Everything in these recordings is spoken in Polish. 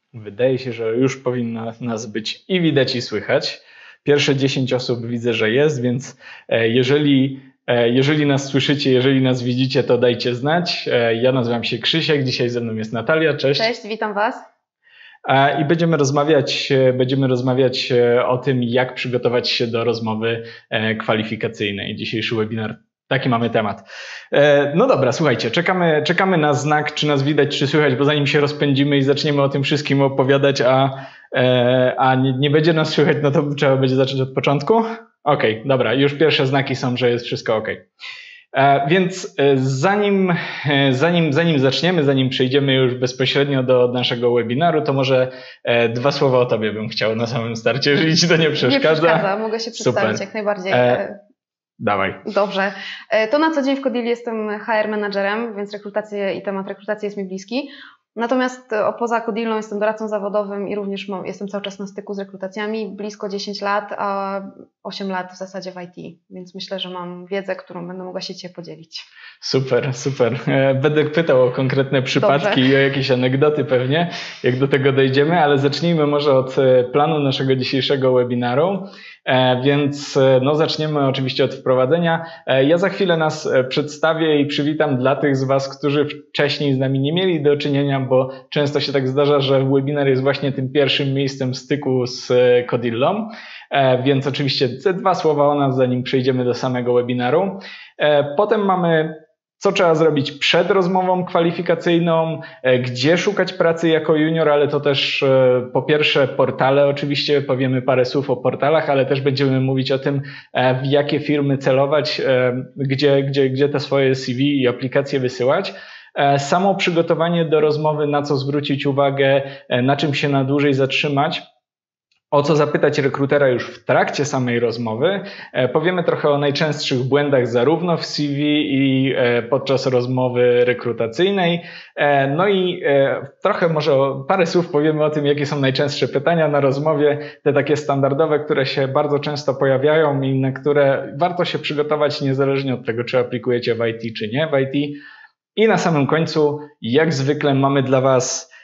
Wydaje się, że już powinno nas być i widać, i słychać. Pierwsze 10 osób widzę, że jest, więc jeżeli nas słyszycie, jeżeli nas widzicie, to dajcie znać. Ja nazywam się Krzysiek, dzisiaj ze mną jest Natalia. Cześć. Cześć, witam Was. I będziemy rozmawiać o tym, jak przygotować się do rozmowy kwalifikacyjnej. Dzisiejszy webinar, taki mamy temat. No dobra, słuchajcie, czekamy na znak, czy nas widać, czy słychać, bo zanim się rozpędzimy i zaczniemy o tym wszystkim opowiadać, a nie będzie nas słychać, no to trzeba będzie zacząć od początku. Okej, dobra, już pierwsze znaki są, że jest wszystko ok. Więc zanim zaczniemy, zanim przejdziemy już bezpośrednio do naszego webinaru, to może 2 słowa o Tobie bym chciał na samym starcie, jeżeli Ci to nie przeszkadza. Nie przeszkadza, mogę się przedstawić jak najbardziej. Dawaj. Dobrze. To na co dzień w Codilli jestem HR menadżerem, więc rekrutacja i temat rekrutacji jest mi bliski. Natomiast poza Codillą jestem doradcą zawodowym i również jestem cały czas na styku z rekrutacjami, blisko 10 lat, a 8 lat w zasadzie w IT, więc myślę, że mam wiedzę, którą będę mogła się Cię podzielić. Super, super. Będę pytał o konkretne przypadki i o jakieś anegdoty pewnie, jak do tego dojdziemy, ale zacznijmy może od planu naszego dzisiejszego webinaru. Więc no, zaczniemy oczywiście od wprowadzenia. Ja za chwilę nas przedstawię i przywitam dla tych z Was, którzy wcześniej z nami nie mieli do czynienia, bo często się tak zdarza, że webinar jest właśnie tym pierwszym miejscem styku z Codillą. Więc oczywiście 2 słowa o nas, zanim przejdziemy do samego webinaru. Potem mamy, co trzeba zrobić przed rozmową kwalifikacyjną, gdzie szukać pracy jako junior, ale to też po pierwsze portale, oczywiście powiemy parę słów o portalach, ale też będziemy mówić o tym, w jakie firmy celować, gdzie te swoje CV i aplikacje wysyłać. Samo przygotowanie do rozmowy, na co zwrócić uwagę, na czym się na dłużej zatrzymać. O co zapytać rekrutera już w trakcie samej rozmowy. Powiemy trochę o najczęstszych błędach zarówno w CV i podczas rozmowy rekrutacyjnej. No i trochę może parę słów powiemy o tym, jakie są najczęstsze pytania na rozmowie, te takie standardowe, które się bardzo często pojawiają i na które warto się przygotować niezależnie od tego, czy aplikujecie w IT, czy nie w IT. I na samym końcu, jak zwykle, mamy dla Was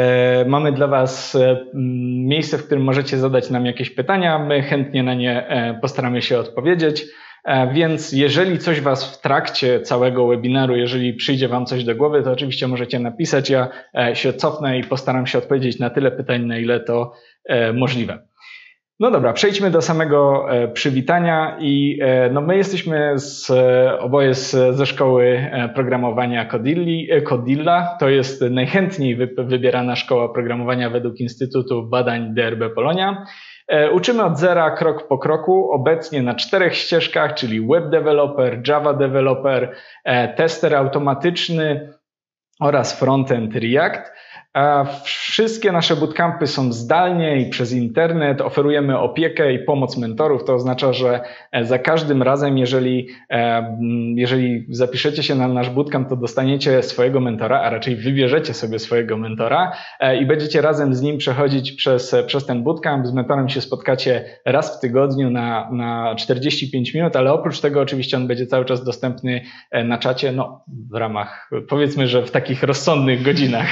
miejsce, w którym możecie zadać nam jakieś pytania. My chętnie na nie postaramy się odpowiedzieć. Więc jeżeli coś Was w trakcie całego webinaru, jeżeli przyjdzie Wam coś do głowy, to oczywiście możecie napisać. Ja się cofnę i postaram się odpowiedzieć na tyle pytań, na ile to możliwe. No dobra, przejdźmy do samego przywitania i no my jesteśmy oboje ze szkoły programowania Codilla. To jest najchętniej wybierana szkoła programowania według Instytutu Badań DRB Polonia. Uczymy od zera, krok po kroku, obecnie na 4 ścieżkach, czyli web developer, Java developer, tester automatyczny oraz frontend React. Wszystkie nasze bootcampy są zdalnie i przez internet, oferujemy opiekę i pomoc mentorów, to oznacza, że za każdym razem, jeżeli zapiszecie się na nasz bootcamp, to dostaniecie swojego mentora, a raczej wybierzecie sobie swojego mentora i będziecie razem z nim przechodzić przez ten bootcamp. Z mentorem się spotkacie raz w tygodniu na 45 minut, ale oprócz tego oczywiście on będzie cały czas dostępny na czacie, no w ramach, powiedzmy, że w takich rozsądnych godzinach.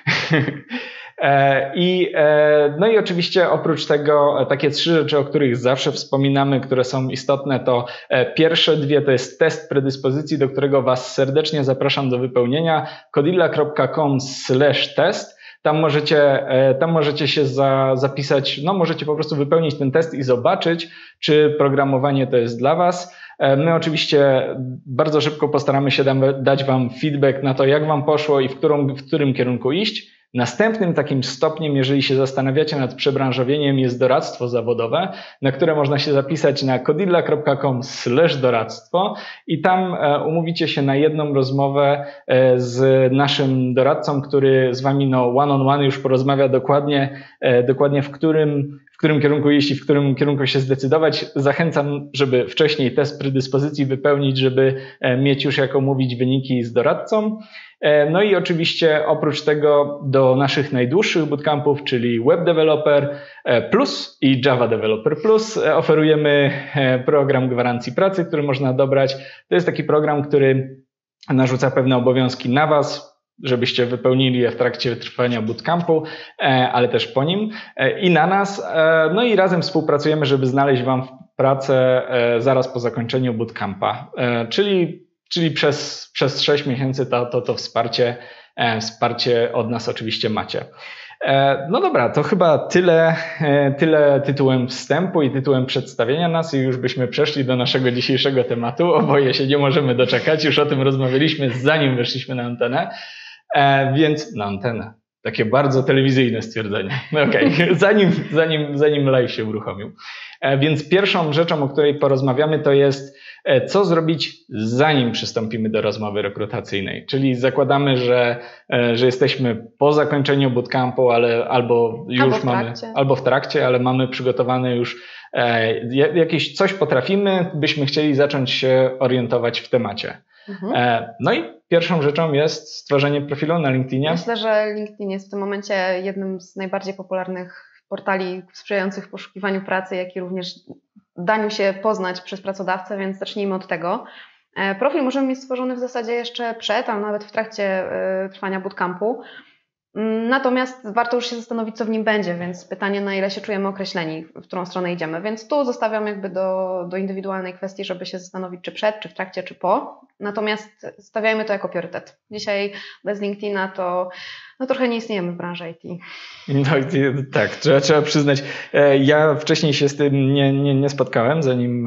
No i oczywiście oprócz tego takie 3 rzeczy, o których zawsze wspominamy, które są istotne, to pierwsze 2 to jest test predyspozycji, do którego Was serdecznie zapraszam do wypełnienia codilla.com/test. Tam możecie się zapisać, no możecie po prostu wypełnić ten test i zobaczyć, czy programowanie to jest dla Was. My oczywiście bardzo szybko postaramy się dać Wam feedback na to, jak Wam poszło i w którym kierunku iść. Następnym takim stopniem, jeżeli się zastanawiacie nad przebranżowieniem, jest doradztwo zawodowe, na które można się zapisać na codilla.com/doradztwo i tam umówicie się na jedną rozmowę z naszym doradcą, który z Wami one on one już porozmawia dokładnie w którym kierunku iść i w którym kierunku się zdecydować. Zachęcam, żeby wcześniej test predyspozycji wypełnić, żeby mieć już jak omówić wyniki z doradcą. No i oczywiście oprócz tego do naszych najdłuższych bootcampów, czyli Web Developer Plus i Java Developer Plus oferujemy program gwarancji pracy, który można dobrać. To jest taki program, który narzuca pewne obowiązki na Was. żebyście wypełnili je w trakcie trwania bootcampu, ale też po nim i na nas. No i razem współpracujemy, żeby znaleźć Wam pracę zaraz po zakończeniu bootcampa, czyli przez 6 miesięcy to wsparcie od nas oczywiście macie. No dobra, to chyba tyle tytułem wstępu i tytułem przedstawienia nas i już byśmy przeszli do naszego dzisiejszego tematu. Oboje się nie możemy doczekać, już o tym rozmawialiśmy zanim weszliśmy na antenę, więc na antenę. Takie bardzo telewizyjne stwierdzenie. Okej, zanim live się uruchomił. Więc pierwszą rzeczą, o której porozmawiamy, to jest co zrobić zanim przystąpimy do rozmowy rekrutacyjnej. Czyli zakładamy, że jesteśmy po zakończeniu bootcampu, albo w trakcie, ale mamy przygotowane już jakieś coś potrafimy, byśmy chcieli zacząć się orientować w temacie. No i pierwszą rzeczą jest stworzenie profilu na LinkedInie. Myślę, że LinkedIn jest w tym momencie jednym z najbardziej popularnych portali sprzyjających poszukiwaniu pracy, jak i również daniu się poznać przez pracodawcę, więc zacznijmy od tego. Profil możemy mieć stworzony w zasadzie jeszcze przed, a nawet w trakcie trwania bootcampu. Natomiast warto już się zastanowić, co w nim będzie, więc pytanie, na ile się czujemy określeni, w którą stronę idziemy. Więc tu zostawiam jakby do indywidualnej kwestii, żeby się zastanowić, czy przed, czy w trakcie, czy po. Natomiast stawiajmy to jako priorytet. Dzisiaj bez LinkedIna to trochę nie istniejemy w branży IT. No tak, trzeba przyznać. Ja wcześniej się z tym nie spotkałem,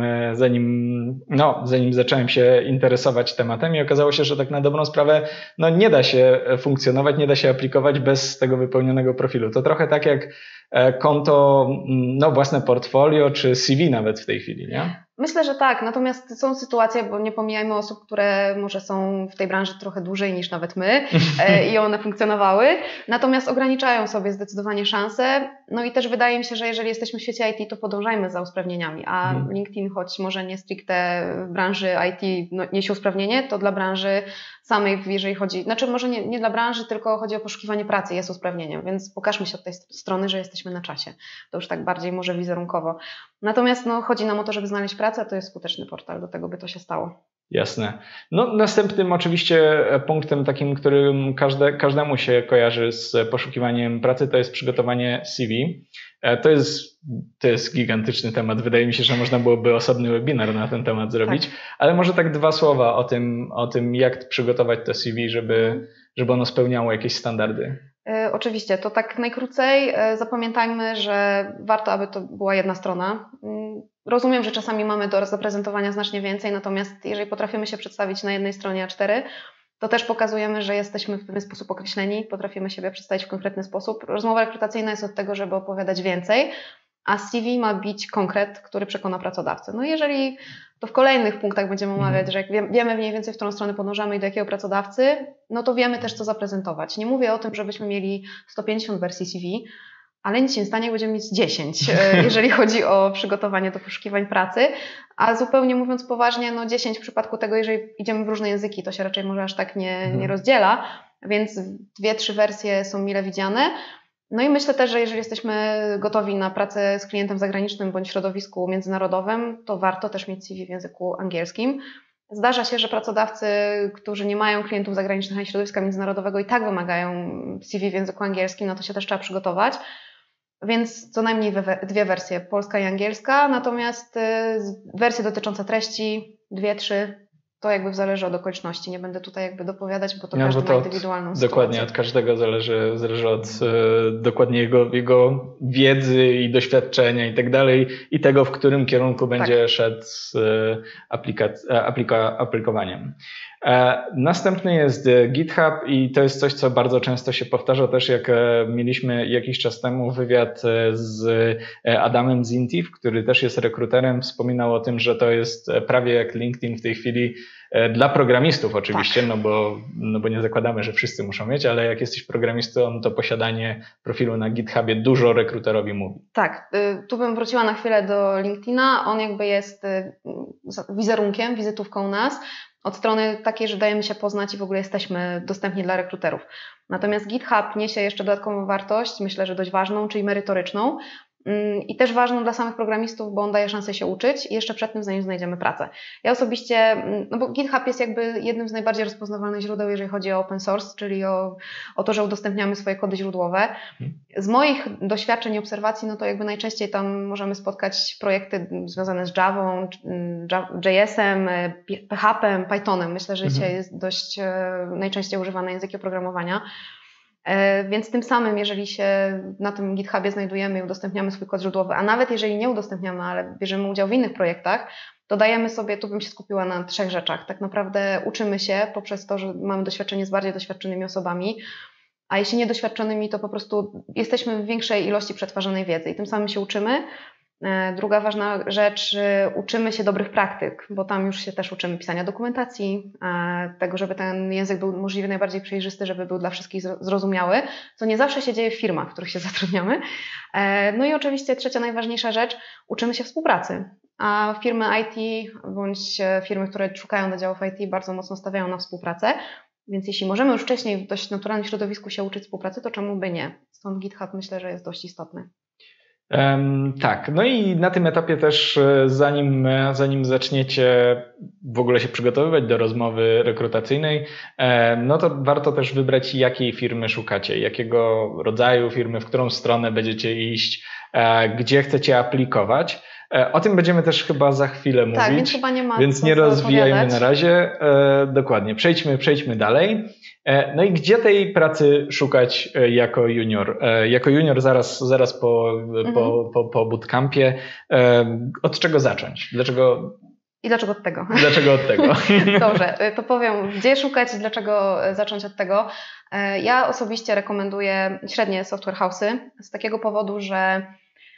zanim zacząłem się interesować tematem i okazało się, że tak na dobrą sprawę nie da się funkcjonować, nie da się aplikować bez tego wypełnionego profilu. To trochę tak jak konto, własne portfolio czy CV nawet w tej chwili, nie? Myślę, że tak, natomiast są sytuacje, bo nie pomijajmy osób, które może są w tej branży trochę dłużej niż nawet my i one funkcjonowały, natomiast ograniczają sobie zdecydowanie szanse. No i też wydaje mi się, że jeżeli jesteśmy w świecie IT, to podążajmy za usprawnieniami, a LinkedIn, choć może nie stricte w branży IT niesie usprawnienie, to dla branży samej, jeżeli chodzi, może nie dla branży, tylko chodzi o poszukiwanie pracy, jest usprawnieniem, więc pokażmy się od tej strony, że jesteśmy na czasie. To już tak bardziej może wizerunkowo. Natomiast chodzi nam o to, żeby znaleźć pracę, a to jest skuteczny portal, do tego by to się stało. Jasne. Następnym oczywiście punktem takim, którym każdemu się kojarzy z poszukiwaniem pracy, to jest przygotowanie CV. To jest gigantyczny temat. Wydaje mi się, że można byłoby osobny webinar na ten temat zrobić, tak. Ale może tak 2 słowa o tym, jak przygotować to CV, żeby ono spełniało jakieś standardy. Oczywiście, to tak najkrócej. Zapamiętajmy, że warto, aby to była jedna strona. Rozumiem, że czasami mamy do zaprezentowania znacznie więcej, natomiast jeżeli potrafimy się przedstawić na jednej stronie A4, to też pokazujemy, że jesteśmy w pewien sposób określeni, potrafimy siebie przedstawić w konkretny sposób. Rozmowa rekrutacyjna jest od tego, żeby opowiadać więcej, a CV ma być konkret, który przekona pracodawcę. Jeżeli to w kolejnych punktach będziemy omawiać, że jak wiemy mniej więcej, w którą stronę podążamy i do jakiego pracodawcy, to wiemy też, co zaprezentować. Nie mówię o tym, żebyśmy mieli 150 wersji CV, ale nic się nie stanie, jak będziemy mieć 10, jeżeli chodzi o przygotowanie do poszukiwań pracy, a zupełnie mówiąc poważnie, 10 w przypadku tego, jeżeli idziemy w różne języki, to się raczej może aż tak nie rozdziela, więc 2-3 wersje są mile widziane. I myślę też, że jeżeli jesteśmy gotowi na pracę z klientem zagranicznym bądź w środowisku międzynarodowym, to warto też mieć CV w języku angielskim. Zdarza się, że pracodawcy, którzy nie mają klientów zagranicznych ani środowiska międzynarodowego i tak wymagają CV w języku angielskim, na to się też trzeba przygotować. Więc co najmniej 2 wersje, polska i angielska, natomiast wersje dotyczące treści 2-3, to jakby zależy od okoliczności. Nie będę tutaj jakby dopowiadać, bo to każdy ma indywidualną sytuację. Dokładnie, od każdego zależy od dokładnie jego wiedzy i doświadczenia i tak dalej i tego, w którym kierunku będzie szedł z aplikowaniem. Następny jest GitHub i to jest coś, co bardzo często się powtarza też, jak mieliśmy jakiś czas temu wywiad z Adamem z Intiv, który też jest rekruterem, wspominał o tym, że to jest prawie jak LinkedIn w tej chwili dla programistów oczywiście, tak. bo nie zakładamy, że wszyscy muszą mieć, ale jak jesteś programistą, to posiadanie profilu na GitHubie dużo rekruterowi mówi. Tak, tu bym wróciła na chwilę do LinkedIna, on jakby jest wizerunkiem, wizytówką nas, od strony takiej, że dajemy się poznać i w ogóle jesteśmy dostępni dla rekruterów. Natomiast GitHub niesie jeszcze dodatkową wartość, myślę, że dość ważną, czyli merytoryczną. i też ważną dla samych programistów, bo on daje szansę się uczyć i jeszcze przed tym, zanim znajdziemy pracę. Ja osobiście, no bo GitHub jest jakby jednym z najbardziej rozpoznawalnych źródeł, jeżeli chodzi o open source, czyli o to, że udostępniamy swoje kody źródłowe. Z moich doświadczeń i obserwacji, no to jakby najczęściej tam możemy spotkać projekty związane z Javą, JS-em, PHP-em, Pythonem. Myślę, że dzisiaj jest dość najczęściej używane języki oprogramowania. Więc tym samym, jeżeli się na tym GitHubie znajdujemy i udostępniamy swój kod źródłowy, a nawet jeżeli nie udostępniamy, ale bierzemy udział w innych projektach, to dajemy sobie, tu bym się skupiła na 3 rzeczach. Tak naprawdę uczymy się poprzez to, że mamy doświadczenie z bardziej doświadczonymi osobami, a jeśli niedoświadczonymi, to po prostu jesteśmy w większej ilości przetwarzanej wiedzy i tym samym się uczymy. Druga ważna rzecz, uczymy się dobrych praktyk, bo tam już się też uczymy pisania dokumentacji, tego, żeby ten język był możliwie najbardziej przejrzysty, żeby był dla wszystkich zrozumiały, co nie zawsze się dzieje w firmach, w których się zatrudniamy. No i oczywiście trzecia najważniejsza rzecz, uczymy się współpracy. A firmy IT bądź firmy, które szukają do działów IT bardzo mocno stawiają na współpracę, więc jeśli możemy już wcześniej w dość naturalnym środowisku się uczyć współpracy, to czemu by nie? Stąd GitHub myślę, że jest dość istotny. Tak, no i na tym etapie też zanim zaczniecie w ogóle się przygotowywać do rozmowy rekrutacyjnej, no to warto też wybrać, jakiej firmy szukacie, jakiego rodzaju firmy, w którą stronę będziecie iść, gdzie chcecie aplikować. O tym będziemy też chyba za chwilę mówić, więc chyba nie ma więc nie rozwijajmy na razie. Dokładnie, przejdźmy dalej. No i gdzie tej pracy szukać jako junior? Jako junior zaraz po bootcampie. Od czego zacząć? Dlaczego od tego? Dlaczego od tego? Dobrze, to powiem, gdzie szukać i dlaczego zacząć od tego. Ja osobiście rekomenduję średnie software house'y z takiego powodu, że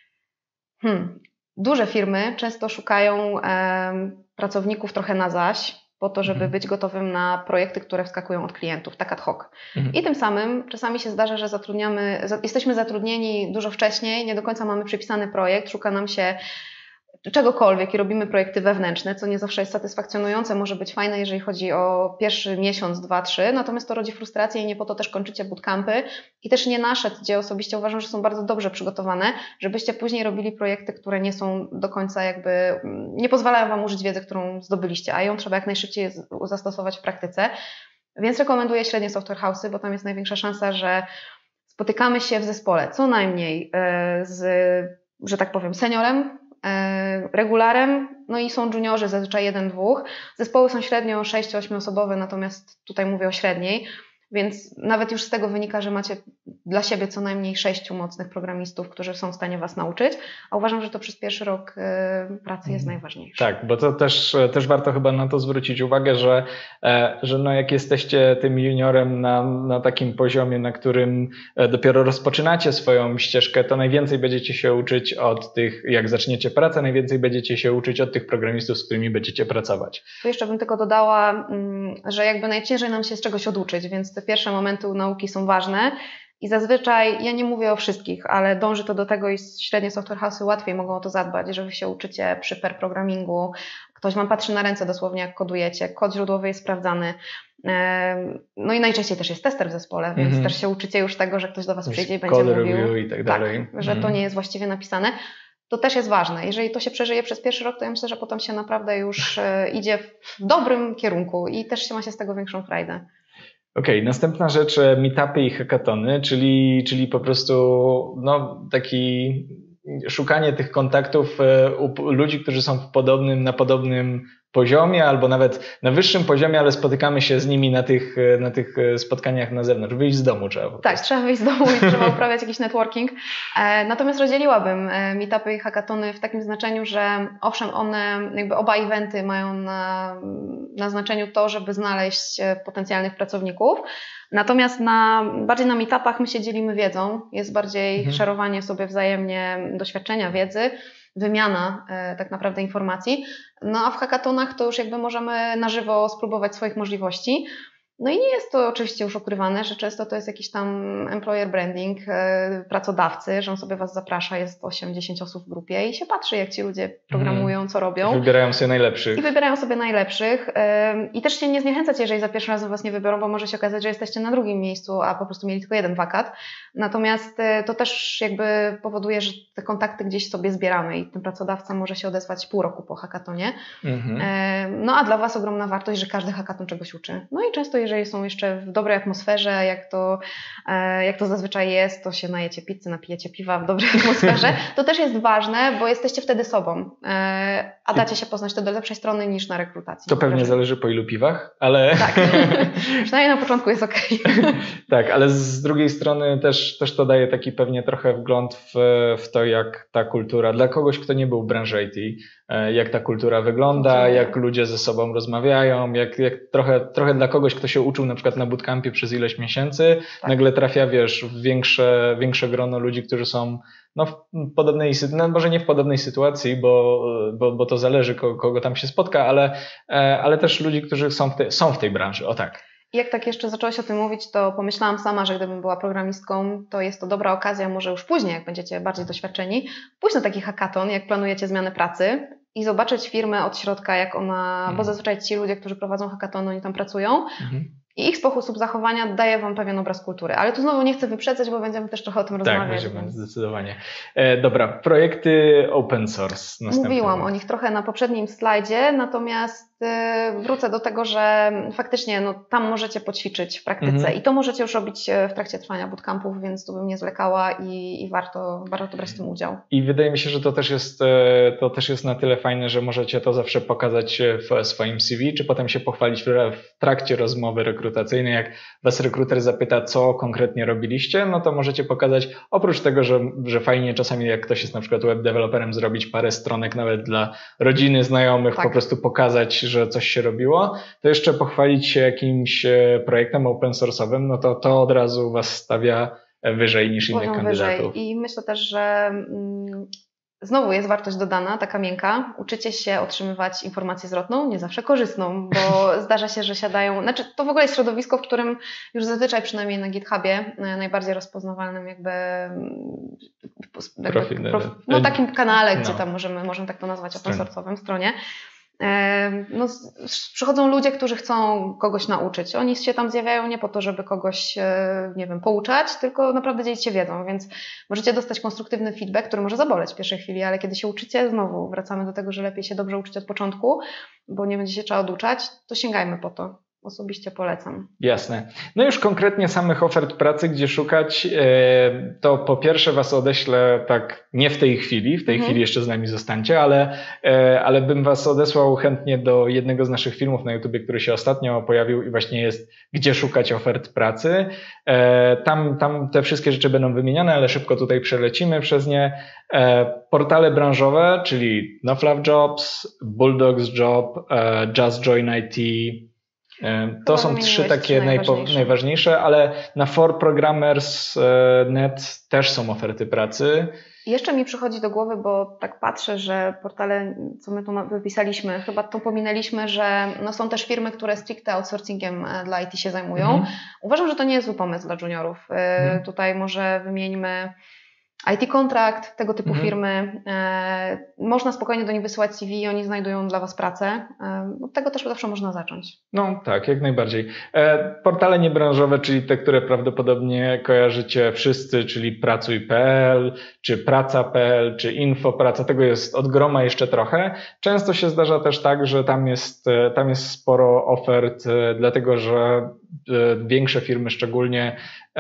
duże firmy często szukają pracowników trochę na zaś, po to, żeby być gotowym na projekty, które wskakują od klientów, tak ad hoc. I tym samym czasami się zdarza, że jesteśmy zatrudnieni dużo wcześniej, nie do końca mamy przypisany projekt, szuka nam się czegokolwiek i robimy projekty wewnętrzne, co nie zawsze jest satysfakcjonujące, może być fajne, jeżeli chodzi o pierwszy miesiąc, 2, 3, natomiast to rodzi frustrację i nie po to też kończycie bootcampy i też nie nasze, gdzie osobiście uważam, że są bardzo dobrze przygotowane, żebyście później robili projekty, które nie są do końca nie pozwalają Wam użyć wiedzy, którą zdobyliście, a ją trzeba jak najszybciej zastosować w praktyce. Więc rekomenduję średnie software house'y, bo tam jest największa szansa, że spotykamy się w zespole co najmniej że tak powiem, seniorem, regularem, no i są juniorzy, zazwyczaj 1-2. Zespoły są średnio 6-8 osobowe, natomiast tutaj mówię o średniej, więc nawet już z tego wynika, że macie dla siebie co najmniej 6 mocnych programistów, którzy są w stanie Was nauczyć, a uważam, że to przez pierwszy rok pracy jest najważniejsze. Tak, bo to też warto chyba na to zwrócić uwagę, że no jak jesteście tym juniorem na takim poziomie, na którym dopiero rozpoczynacie swoją ścieżkę, to najwięcej będziecie się uczyć od tych, jak zaczniecie pracę, najwięcej będziecie się uczyć od tych programistów, z którymi będziecie pracować. Tu jeszcze bym tylko dodała, że jakby najciężej nam się z czegoś oduczyć, więc te pierwsze momenty nauki są ważne. I zazwyczaj, ja nie mówię o wszystkich, ale dąży to do tego i średnie software house'y łatwiej mogą o to zadbać, że Wy się uczycie przy pair programmingu, ktoś Wam patrzy na ręce dosłownie jak kodujecie, kod źródłowy jest sprawdzany, no i najczęściej też jest tester w zespole, więc też się uczycie już tego, że ktoś do Was przyjdzie i będzie mówił, i tak dalej. że to nie jest właściwie napisane. To też jest ważne. Jeżeli to się przeżyje przez pierwszy rok, to ja myślę, że potem się naprawdę już idzie w dobrym kierunku i też się ma się z tego większą frajdę. Okej, następna rzecz, meetupy i hackatony, czyli po prostu taki szukanie tych kontaktów u ludzi, którzy są na podobnym poziomie albo nawet na wyższym poziomie, ale spotykamy się z nimi na tych spotkaniach na zewnątrz. Wyjść z domu trzeba. Tak, trzeba wyjść z domu i trzeba uprawiać jakiś networking. Natomiast rozdzieliłabym meetupy i hackatony w takim znaczeniu, że owszem, one oba eventy mają na znaczeniu to, żeby znaleźć potencjalnych pracowników. Natomiast bardziej na meetupach my się dzielimy wiedzą, jest bardziej szerowanie sobie wzajemnie doświadczenia, wiedzy, wymiana tak naprawdę informacji. No a w hackatonach to już możemy na żywo spróbować swoich możliwości. No i nie jest to oczywiście już ukrywane, że często to jest jakiś tam employer branding, pracodawcy, że on sobie was zaprasza, jest 8-10 osób w grupie i się patrzy, jak ci ludzie programują, co robią. Wybierają sobie najlepszych. I wybierają sobie najlepszych. I też się nie zniechęcać, jeżeli za pierwszym razem was nie wybiorą, bo może się okazać, że jesteście na drugim miejscu, a po prostu mieli tylko jeden wakat. Natomiast to też jakby powoduje, że te kontakty gdzieś sobie zbieramy i ten pracodawca może się odezwać pół roku po hackatonie. No a dla was ogromna wartość, że każdy hackaton czegoś uczy. No i często jeżeli są jeszcze w dobrej atmosferze, jak to zazwyczaj jest, to się najecie pizzy, napijecie piwa w dobrej atmosferze, to też jest ważne, bo jesteście wtedy sobą, a dacie się poznać to do lepszej strony niż na rekrutacji. To pewnie zależy po ilu piwach, ale... Tak, przynajmniej na początku jest okej. Tak, ale z drugiej strony też to daje taki pewnie trochę wgląd w to, jak ta kultura, dla kogoś, kto nie był w branży IT, jak ta kultura wygląda, jak ludzie ze sobą rozmawiają, jak trochę dla kogoś, kto się uczył na przykład na bootcampie przez ileś miesięcy, nagle trafia, wiesz, w większe grono ludzi, którzy są w podobnej sytuacji, może nie w podobnej sytuacji, bo to zależy, kogo tam się spotka, ale też ludzi, którzy są w tej branży, o tak. I jak tak jeszcze zaczęłaś o tym mówić, to pomyślałam sama, że gdybym była programistką, to jest to dobra okazja, może już później, jak będziecie bardziej doświadczeni, pójść na taki hackathon, jak planujecie zmianę pracy i zobaczyć firmę od środka, jak ona, bo zazwyczaj ci ludzie, którzy prowadzą hackathony, oni tam pracują i ich sposób zachowania daje wam pewien obraz kultury. Ale tu znowu nie chcę wyprzedzać, bo będziemy też trochę o tym rozmawiać. Tak, będziemy, zdecydowanie. Dobra, projekty open source. Mówiłam o nich trochę na poprzednim slajdzie, natomiast wrócę do tego, że faktycznie tam możecie poćwiczyć w praktyce i to możecie już robić w trakcie trwania bootcampów, więc tu bym nie zwlekała i warto brać w tym udział. I wydaje mi się, że to też jest na tyle fajne, że możecie to zawsze pokazać w swoim CV, czy potem się pochwalić w trakcie rozmowy rekrutacyjnej. Jak was rekruter zapyta, co konkretnie robiliście, no to możecie pokazać, oprócz tego, że fajnie czasami jak ktoś jest na przykład web developerem, zrobić parę stronek nawet dla rodziny, znajomych, po prostu pokazać, że coś się robiło, to jeszcze pochwalić się jakimś projektem open source'owym, no to od razu was stawia wyżej niż innych kandydatów. I myślę też, że znowu jest wartość dodana, taka miękka. Uczycie się otrzymywać informację zwrotną, nie zawsze korzystną, bo zdarza się, że siadają... to w ogóle jest środowisko, w którym już zazwyczaj, przynajmniej na GitHubie, najbardziej rozpoznawalnym takim kanale, gdzie tam możemy tak to nazwać, open source'owym stronie. Przychodzą ludzie, którzy chcą kogoś nauczyć. Oni się tam zjawiają nie po to, żeby kogoś, pouczać, tylko naprawdę dzielić się wiedzą, więc możecie dostać konstruktywny feedback, który może zaboleć w pierwszej chwili, ale kiedy się uczycie, znowu wracamy do tego, że lepiej się dobrze uczyć od początku, bo nie będzie się trzeba oduczać, to sięgajmy po to. Osobiście polecam. Jasne. No już konkretnie samych ofert pracy, gdzie szukać, to po pierwsze was odeślę tak nie w tej chwili, chwili jeszcze z nami zostańcie, ale bym was odesłał chętnie do jednego z naszych filmów na YouTubie, który się ostatnio pojawił i właśnie jest Gdzie szukać ofert pracy. Tam te wszystkie rzeczy będą wymienione, ale szybko tutaj przelecimy przez nie. Portale branżowe, czyli NoFluffJobs, Bulldogs Job, Just Join IT. To są trzy takie najważniejsze, ale na forprogrammers.net też są oferty pracy. Jeszcze mi przychodzi do głowy, bo tak patrzę, że portale, co my tu wypisaliśmy, chyba to pominęliśmy, że są też firmy, które stricte outsourcingiem dla IT się zajmują. Uważam, że to nie jest zły pomysł dla juniorów. Tutaj może wymieńmy IT Contract, tego typu firmy. Można spokojnie do nich wysyłać CV i oni znajdują dla was pracę. Od tego też zawsze można zacząć. No tak, jak najbardziej. Portale niebranżowe, czyli te, które prawdopodobnie kojarzycie wszyscy, czyli pracuj.pl, czy praca.pl, czy info.praca. Tego jest od groma jeszcze trochę. Często się zdarza też tak, że tam jest sporo ofert, dlatego że większe firmy szczególnie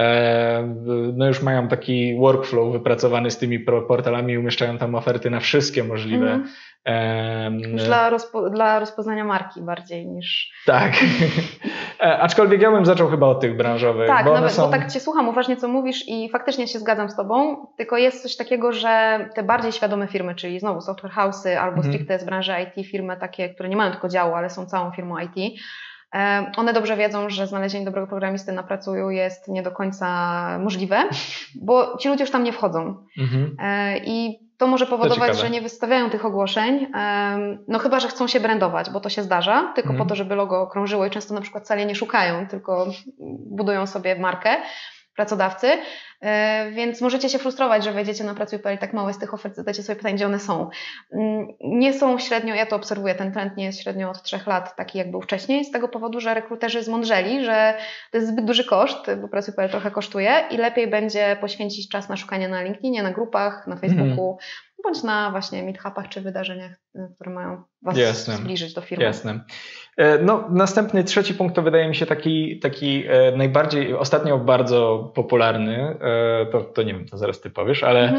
już mają taki workflow wypracowany z tymi portalami i umieszczają tam oferty na wszystkie możliwe. Już dla rozpoznania marki bardziej niż... Tak. Aczkolwiek ja bym zaczął chyba od tych branżowych. Tak, bo tak Cię słucham uważnie, co mówisz i faktycznie się zgadzam z Tobą, tylko jest coś takiego, że te bardziej świadome firmy, czyli znowu software house'y albo stricte z branży IT, firmy takie, które nie mają tylko działu, ale są całą firmą IT, one dobrze wiedzą, że znalezienie dobrego programisty na pracuju jest nie do końca możliwe, bo ci ludzie już tam nie wchodzą. I to może powodować, że nie wystawiają tych ogłoszeń, no chyba, że chcą się brandować, bo to się zdarza, tylko po to, żeby logo krążyło i często na przykład wcale nie szukają, tylko budują sobie markę pracodawcy, więc możecie się frustrować, że wejdziecie na Pracuj.pl i tak mało jest tych ofert, zadacie sobie pytanie, gdzie one są. Nie są średnio, ja to obserwuję, ten trend nie jest średnio od 3 lat taki, jak był wcześniej, z tego powodu, że rekruterzy zmądrzeli, że to jest zbyt duży koszt, bo Pracuj.pl trochę kosztuje i lepiej będzie poświęcić czas na szukanie na LinkedInie, na grupach, na Facebooku, bądź na właśnie meetup-ach czy wydarzeniach, które mają Was zbliżyć do firmy. Jasne. No, następny, trzeci punkt to wydaje mi się taki najbardziej, ostatnio bardzo popularny, to nie wiem, to zaraz ty powiesz, ale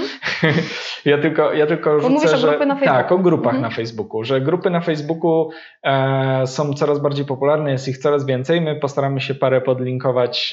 ja tylko rzucę, mówisz o grupy na Facebooku. Tak, o grupach na Facebooku, że grupy na Facebooku są coraz bardziej popularne, jest ich coraz więcej, my postaramy się parę podlinkować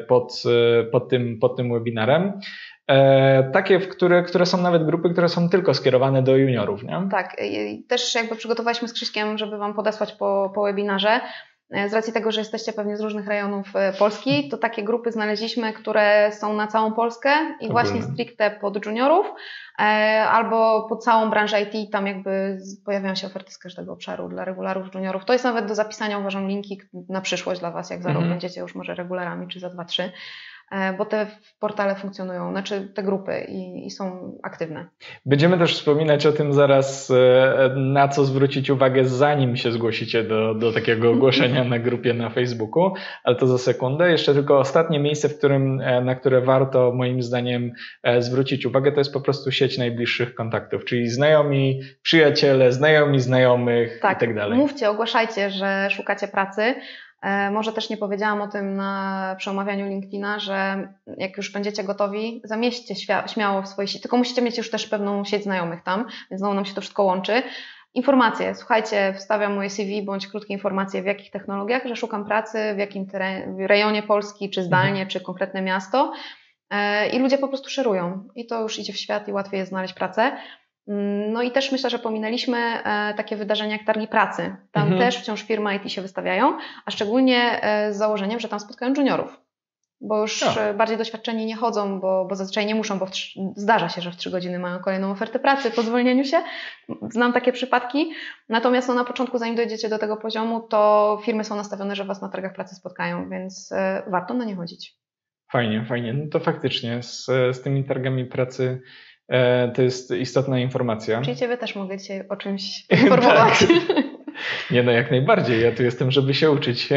pod tym webinarem. Takie, które są nawet grupy, które są tylko skierowane do juniorów, nie? Tak, też jakby przygotowaliśmy z Krzyśkiem, żeby Wam podesłać po webinarze. Z racji tego, że jesteście pewnie z różnych rejonów Polski, to takie grupy znaleźliśmy, które są na całą Polskę i właśnie stricte pod juniorów albo pod całą branżę IT, tam jakby pojawiają się oferty z każdego obszaru dla regularów, juniorów. To jest nawet do zapisania, uważam, linki na przyszłość dla Was, jak za rok będziecie już może regularami, czy za 2-3. Bo te portale funkcjonują, znaczy te grupy i są aktywne. Będziemy też wspominać o tym zaraz, na co zwrócić uwagę, zanim się zgłosicie do takiego ogłoszenia na grupie na Facebooku, ale to za sekundę. Jeszcze tylko ostatnie miejsce, na które warto moim zdaniem zwrócić uwagę, to jest po prostu sieć najbliższych kontaktów, czyli znajomi, przyjaciele, znajomi znajomych i tak dalej. Mówcie, ogłaszajcie, że szukacie pracy. Może też nie powiedziałam o tym przy omawianiu LinkedIna, że jak już będziecie gotowi, zamieśćcie śmiało w swojej sieci, tylko musicie mieć już też pewną sieć znajomych tam, więc znowu nam się to wszystko łączy. Informacje, słuchajcie, wstawiam moje CV bądź krótkie informacje, w jakich technologiach, że szukam pracy, w jakim rejonie Polski, czy zdalnie, czy konkretne miasto i ludzie po prostu szerują i to już idzie w świat i łatwiej jest znaleźć pracę. No i też myślę, że pominęliśmy takie wydarzenia jak targi pracy. Tam też wciąż firmy IT się wystawiają, a szczególnie z założeniem, że tam spotkają juniorów. Bo już bardziej doświadczeni nie chodzą, bo zazwyczaj nie muszą, bo zdarza się, że w 3 godziny mają kolejną ofertę pracy po zwolnieniu się. Znam takie przypadki. Natomiast na początku, zanim dojdziecie do tego poziomu, to firmy są nastawione, że Was na targach pracy spotkają, więc warto na nie chodzić. Fajnie. No to faktycznie z tymi targami pracy to jest istotna informacja. Czyli Ciebie też mogę dzisiaj o czymś informować. Tak. Nie, no jak najbardziej. Ja tu jestem, żeby się uczyć.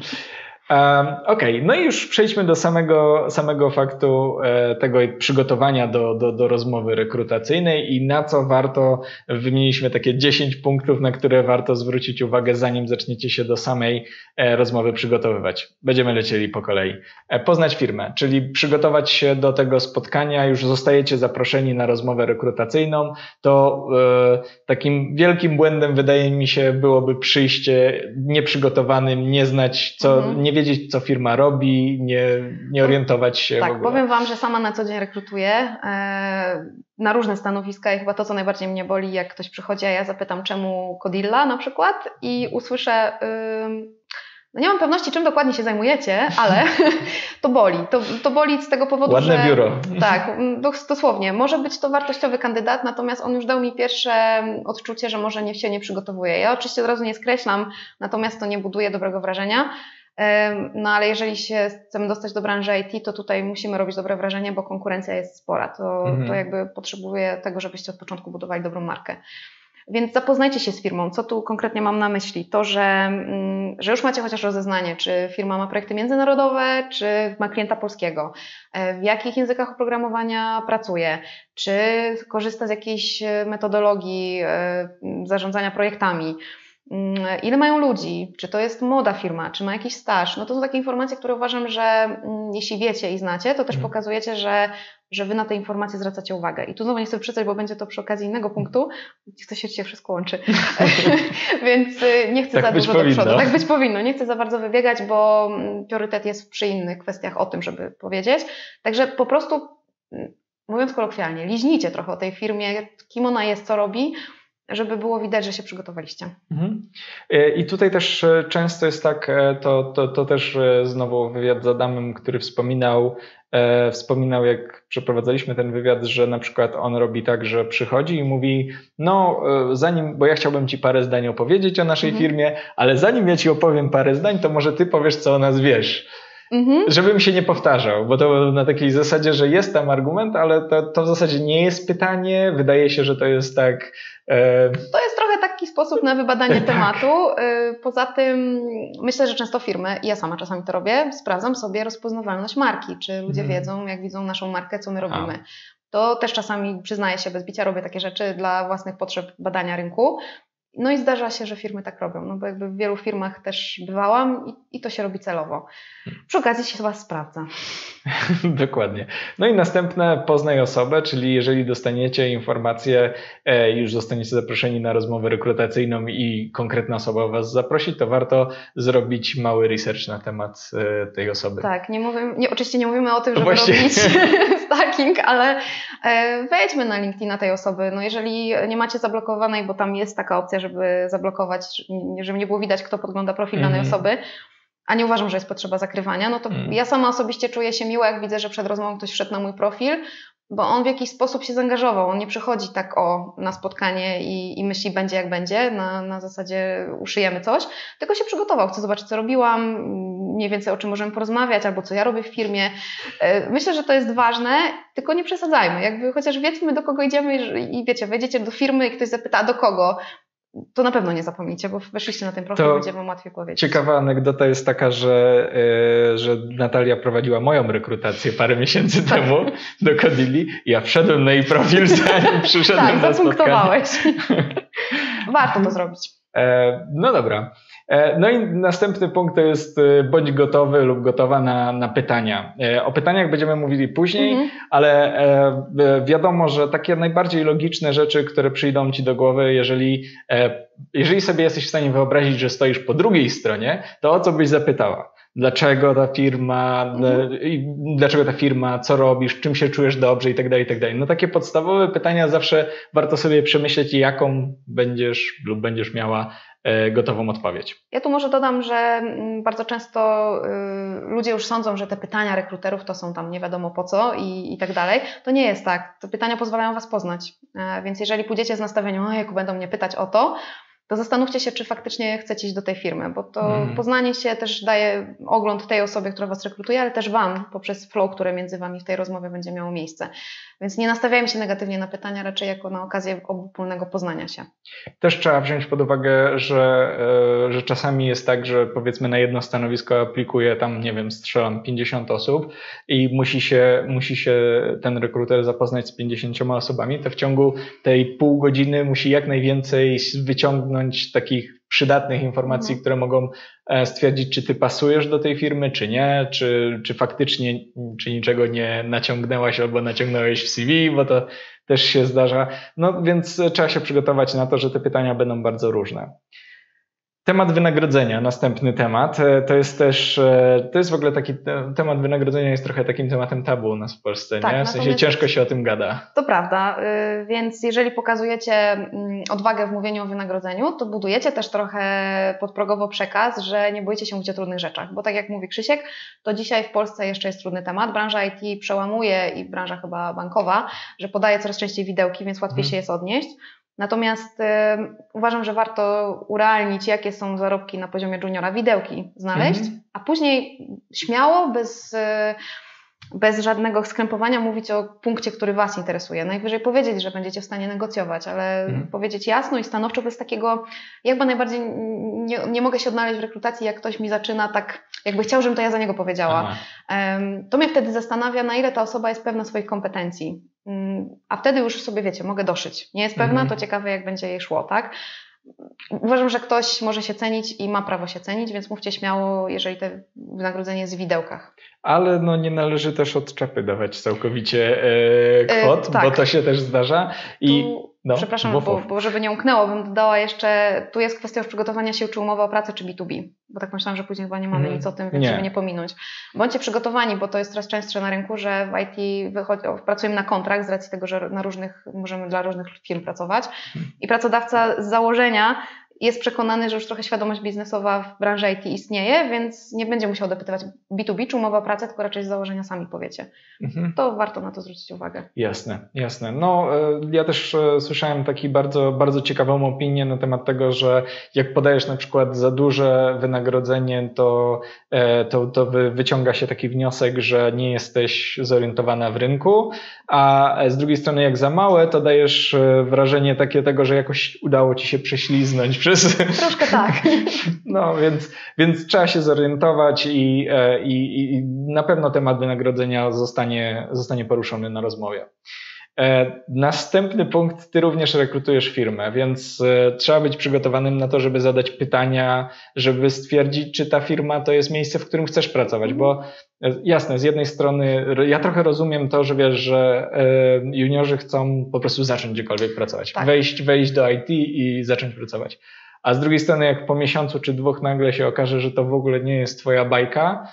Okej, no i już przejdźmy do samego faktu tego przygotowania do rozmowy rekrutacyjnej i na co warto, wymieniliśmy takie 10 punktów, na które warto zwrócić uwagę, zanim zaczniecie się do samej rozmowy przygotowywać. Będziemy lecieli po kolei. Poznać firmę, czyli przygotować się do tego spotkania, już zostajecie zaproszeni na rozmowę rekrutacyjną, to takim wielkim błędem wydaje mi się byłoby przyjście nieprzygotowanym, nie znać nie wiedzieć, co firma robi, nie orientować się. Tak, powiem Wam, że sama na co dzień rekrutuję na różne stanowiska i chyba to, co najbardziej mnie boli, jak ktoś przychodzi, a ja zapytam, czemu Codilla na przykład i usłyszę, no nie mam pewności, czym dokładnie się zajmujecie, ale to boli. To boli z tego powodu, ładne że... biuro. Tak, dosłownie. Może być to wartościowy kandydat, natomiast on już dał mi pierwsze odczucie, że może się nie przygotowuje. Ja oczywiście od razu nie skreślam, natomiast to nie buduje dobrego wrażenia. No ale jeżeli się chcemy dostać do branży IT, to tutaj musimy robić dobre wrażenie, bo konkurencja jest spora. To jakby potrzebuje tego, żebyście od początku budowali dobrą markę. Więc zapoznajcie się z firmą. Co tu konkretnie mam na myśli? To, że już macie chociaż rozeznanie, czy firma ma projekty międzynarodowe, czy ma klienta polskiego, w jakich językach oprogramowania pracuje, czy korzysta z jakiejś metodologii zarządzania projektami, ile mają ludzi, czy to jest młoda firma, czy ma jakiś staż. No to są takie informacje, które uważam, że jeśli wiecie i znacie, to też pokazujecie, że Wy na te informacje zwracacie uwagę. I tu znowu nie chcę przyczyć, bo będzie to przy okazji innego punktu. To się wszystko łączy. Więc nie chcę za dużo do przodu. Tak być powinno. Nie chcę za bardzo wybiegać, bo priorytet jest przy innych kwestiach o tym, żeby powiedzieć. Także po prostu, mówiąc kolokwialnie, liźnijcie trochę o tej firmie, kim ona jest, co robi. żeby było widać, że się przygotowaliście. I tutaj też często jest tak, to też znowu wywiad z Adamem, który wspominał, jak przeprowadzaliśmy ten wywiad, że na przykład on robi tak, że przychodzi i mówi, bo ja chciałbym ci parę zdań opowiedzieć o naszej firmie, ale zanim ja ci opowiem parę zdań, to może ty powiesz, co o nas wiesz. Żebym się nie powtarzał, bo to na takiej zasadzie, że jest tam argument, ale to w zasadzie nie jest pytanie. Wydaje się, że to jest tak... To jest trochę taki sposób na wybadanie tematu. Poza tym myślę, że często firmy, i ja sama czasami to robię, sprawdzam sobie rozpoznawalność marki, czy ludzie wiedzą, jak widzą naszą markę, co my robimy. To też czasami, przyznaję się bez bicia, robię takie rzeczy dla własnych potrzeb badania rynku. No i zdarza się, że firmy tak robią, no bo jakby w wielu firmach też bywałam i to się robi celowo. Przy okazji się chyba sprawdza. Dokładnie. No i następne, poznaj osobę, czyli jeżeli dostaniecie informację, już zostaniecie zaproszeni na rozmowę rekrutacyjną i konkretna osoba was zaprosi, to warto zrobić mały research na temat tej osoby. Tak, oczywiście nie mówimy o tym, żeby robić stalking, ale wejdźmy na LinkedIna tej osoby. No jeżeli nie macie zablokowanej, bo tam jest taka opcja, żeby zablokować, żeby nie było widać, kto podgląda profil danej osoby, a nie uważam, że jest potrzeba zakrywania, no to ja sama osobiście czuję się miło, jak widzę, że przed rozmową ktoś wszedł na mój profil, bo on w jakiś sposób się zaangażował. On nie przychodzi tak na spotkanie i myśli, będzie jak będzie, na zasadzie uszyjemy coś, tylko się przygotował, chce zobaczyć, co robiłam, mniej więcej o czym możemy porozmawiać, albo co ja robię w firmie. Myślę, że to jest ważne, tylko nie przesadzajmy. Jakby chociaż wiedzmy, do kogo idziemy i wiecie, wejdziecie do firmy i ktoś zapyta, a do kogo? To na pewno nie zapomnijcie, bo weszliście na ten profil, będzie wam łatwiej powiedzieć. Ciekawa anegdota jest taka, że Natalia prowadziła moją rekrutację parę miesięcy temu do Codilli. Ja wszedłem na jej profil, zanim przyszedłem na spotkanie. Zapunktowałeś. Warto to zrobić. No dobra. No i następny punkt to jest bądź gotowy lub gotowa na pytania. O pytaniach będziemy mówili później, ale wiadomo, że takie najbardziej logiczne rzeczy, które przyjdą ci do głowy, jeżeli sobie jesteś w stanie wyobrazić, że stoisz po drugiej stronie, to o co byś zapytała? Dlaczego ta firma, co robisz, czym się czujesz dobrze i tak dalej, i tak dalej. No takie podstawowe pytania zawsze warto sobie przemyśleć, jaką będziesz miała gotową odpowiedź. Ja tu może dodam, że bardzo często ludzie już sądzą, że te pytania rekruterów to są tam nie wiadomo po co i tak dalej. To nie jest tak. Te pytania pozwalają was poznać. Więc jeżeli pójdziecie z nastawieniem, ojejku, będą mnie pytać o to zastanówcie się, czy faktycznie chcecie iść do tej firmy, bo to poznanie się też daje ogląd tej osobie, która was rekrutuje, ale też wam poprzez flow, które między wami w tej rozmowie będzie miało miejsce. Więc nie nastawiajmy się negatywnie na pytania, raczej jako na okazję obopólnego poznania się. Też trzeba wziąć pod uwagę, że czasami jest tak, że powiedzmy na jedno stanowisko aplikuje tam, nie wiem, strzelam 50 osób i musi się ten rekruter zapoznać z 50 osobami, to w ciągu tej pół godziny musi jak najwięcej wyciągnąć takich przydatnych informacji, które mogą stwierdzić, czy ty pasujesz do tej firmy, czy nie, czy faktycznie, czy niczego nie naciągnęłaś albo naciągnąłeś w CV, bo to też się zdarza. No więc trzeba się przygotować na to, że te pytania będą bardzo różne. Temat wynagrodzenia, następny temat, to jest w ogóle taki temat wynagrodzenia jest trochę takim tematem tabu u nas w Polsce, tak, nie? W sensie ciężko się o tym gada. To prawda, więc jeżeli pokazujecie odwagę w mówieniu o wynagrodzeniu, to budujecie też trochę podprogowo przekaz, że nie boicie się mówić o trudnych rzeczach, bo tak jak mówi Krzysiek, to dzisiaj w Polsce jeszcze jest trudny temat, branża IT przełamuje i branża chyba bankowa, że podaje coraz częściej widełki, więc łatwiej się jest odnieść. Natomiast uważam, że warto urealnić, jakie są zarobki na poziomie juniora, widełki znaleźć, a później śmiało, bez żadnego skrępowania mówić o punkcie, który was interesuje. Najwyżej powiedzieć, że będziecie w stanie negocjować, ale powiedzieć jasno i stanowczo, bez takiego, jakby najbardziej nie mogę się odnaleźć w rekrutacji, jak ktoś mi zaczyna tak, jakby chciał, żebym to ja za niego powiedziała. To mnie wtedy zastanawia, na ile ta osoba jest pewna swoich kompetencji. A wtedy już sobie, wiecie, mogę doszyć. Nie jest pewna, to ciekawe, jak będzie jej szło, tak? Uważam, że ktoś może się cenić i ma prawo się cenić, więc mówcie śmiało, jeżeli to wynagrodzenie jest w widełkach. Ale no nie należy też od czapy dawać całkowicie kwot, tak. Bo to się też zdarza. Przepraszam, bo żeby nie umknęło, bym dodała jeszcze, tu jest kwestia już przygotowania się, czy umowa o pracę, czy B2B, bo tak myślałam, że później chyba nie mamy nic o tym, więc żeby nie pominąć. Bądźcie przygotowani, bo to jest coraz częstsze na rynku, że w IT pracujemy na kontrakt z racji tego, że możemy dla różnych firm pracować i pracodawca z założenia jest przekonany, że już trochę świadomość biznesowa w branży IT istnieje, więc nie będzie musiał dopytywać B2B czy umowa o pracę, tylko raczej z założenia sami powiecie. To warto na to zwrócić uwagę. Jasne. No, ja też słyszałem taki bardzo, bardzo ciekawą opinię na temat tego, że jak podajesz na przykład za duże wynagrodzenie, to wyciąga się taki wniosek, że nie jesteś zorientowana w rynku, a z drugiej strony jak za małe, to dajesz wrażenie takie tego, że jakoś udało ci się prześliznąć przez... Troszkę tak. No, więc trzeba się zorientować i na pewno temat wynagrodzenia zostanie poruszony na rozmowie. Następny punkt, ty również rekrutujesz firmę, więc trzeba być przygotowanym na to, żeby zadać pytania, żeby stwierdzić, czy ta firma to jest miejsce, w którym chcesz pracować, bo jasne, z jednej strony ja trochę rozumiem to, że wiesz, że juniorzy chcą po prostu zacząć gdziekolwiek pracować, tak. wejść do IT i zacząć pracować. A z drugiej strony, jak po miesiącu czy 2 nagle się okaże, że to w ogóle nie jest twoja bajka,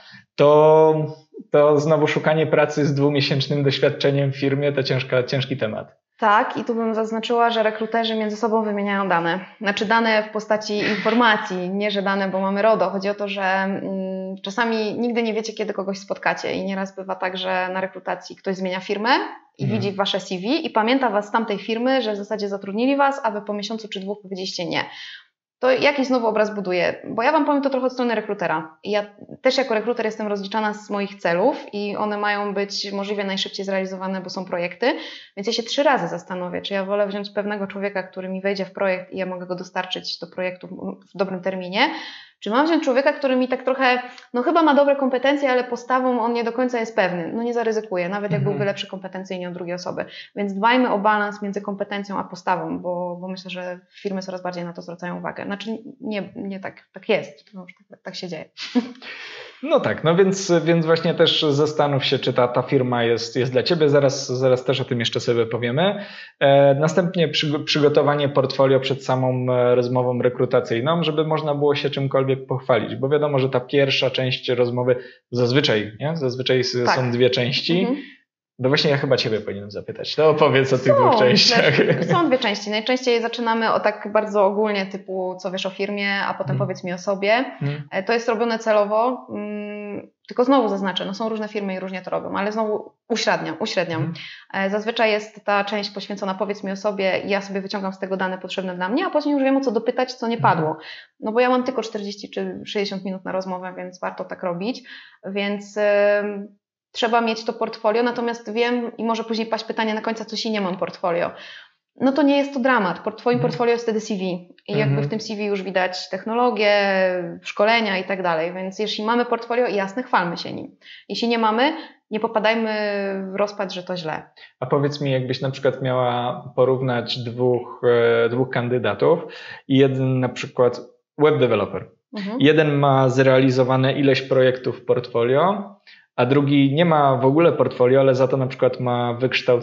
to znowu szukanie pracy z 2-miesięcznym doświadczeniem w firmie to ciężki temat. Tak, i tu bym zaznaczyła, że rekruterzy między sobą wymieniają dane. Znaczy dane w postaci informacji, nie że dane, bo mamy RODO. Chodzi o to, że czasami nigdy nie wiecie, kiedy kogoś spotkacie i nieraz bywa tak, że na rekrutacji ktoś zmienia firmę i widzi wasze CV i pamięta was z tamtej firmy, że w zasadzie zatrudnili was, a wy po miesiącu czy 2 powiedzieliście nie. To jakiś znowu obraz buduje, bo ja wam powiem to trochę od strony rekrutera. I ja też jako rekruter jestem rozliczana z moich celów i one mają być możliwie najszybciej zrealizowane, bo są projekty, więc ja się 3 razy zastanowię, czy ja wolę wziąć pewnego człowieka, który mi wejdzie w projekt i ja mogę go dostarczyć do projektu w dobrym terminie, czy mam wziąć człowieka, który mi tak trochę, chyba ma dobre kompetencje, ale postawą on nie do końca jest pewny. Nie zaryzykuje, nawet jak byłby lepszy kompetencyjnie od drugiej osoby. Więc dbajmy o balans między kompetencją a postawą, bo myślę, że firmy coraz bardziej na to zwracają uwagę. Znaczy nie tak jest, tak się dzieje. No tak, więc właśnie też zastanów się, czy ta firma jest dla ciebie. Zaraz też o tym jeszcze sobie powiemy. Następnie przygotowanie portfolio przed samą rozmową rekrutacyjną, żeby można było się czymkolwiek pochwalić, bo wiadomo, że ta pierwsza część rozmowy zazwyczaj tak. są 2 części. No właśnie ja chyba ciebie powinienem zapytać. To opowiedz o tych 2 częściach. Są 2 części. Najczęściej zaczynamy o tak bardzo ogólnie typu co wiesz o firmie, a potem powiedz mi o sobie. To jest robione celowo, tylko znowu zaznaczę, są różne firmy i różnie to robią, ale znowu uśredniam. Zazwyczaj jest ta część poświęcona powiedz mi o sobie i ja sobie wyciągam z tego dane potrzebne dla mnie, a później już wiem o co dopytać, co nie padło. Bo ja mam tylko 40 czy 60 minut na rozmowę, więc warto tak robić. Więc... trzeba mieć to portfolio, natomiast wiem i może później paść pytanie na końca, coś i nie mam portfolio. To nie jest to dramat. Twoim portfolio jest wtedy CV i jakby w tym CV już widać technologie, szkolenia i tak dalej, więc jeśli mamy portfolio, jasne, chwalmy się nim. Jeśli nie mamy, nie popadajmy w rozpacz, że to źle. A powiedz mi, jakbyś na przykład miała porównać dwóch kandydatów i jeden na przykład web developer. Jeden ma zrealizowane ileś projektów w portfolio, a drugi nie ma w ogóle portfolio, ale za to na przykład ma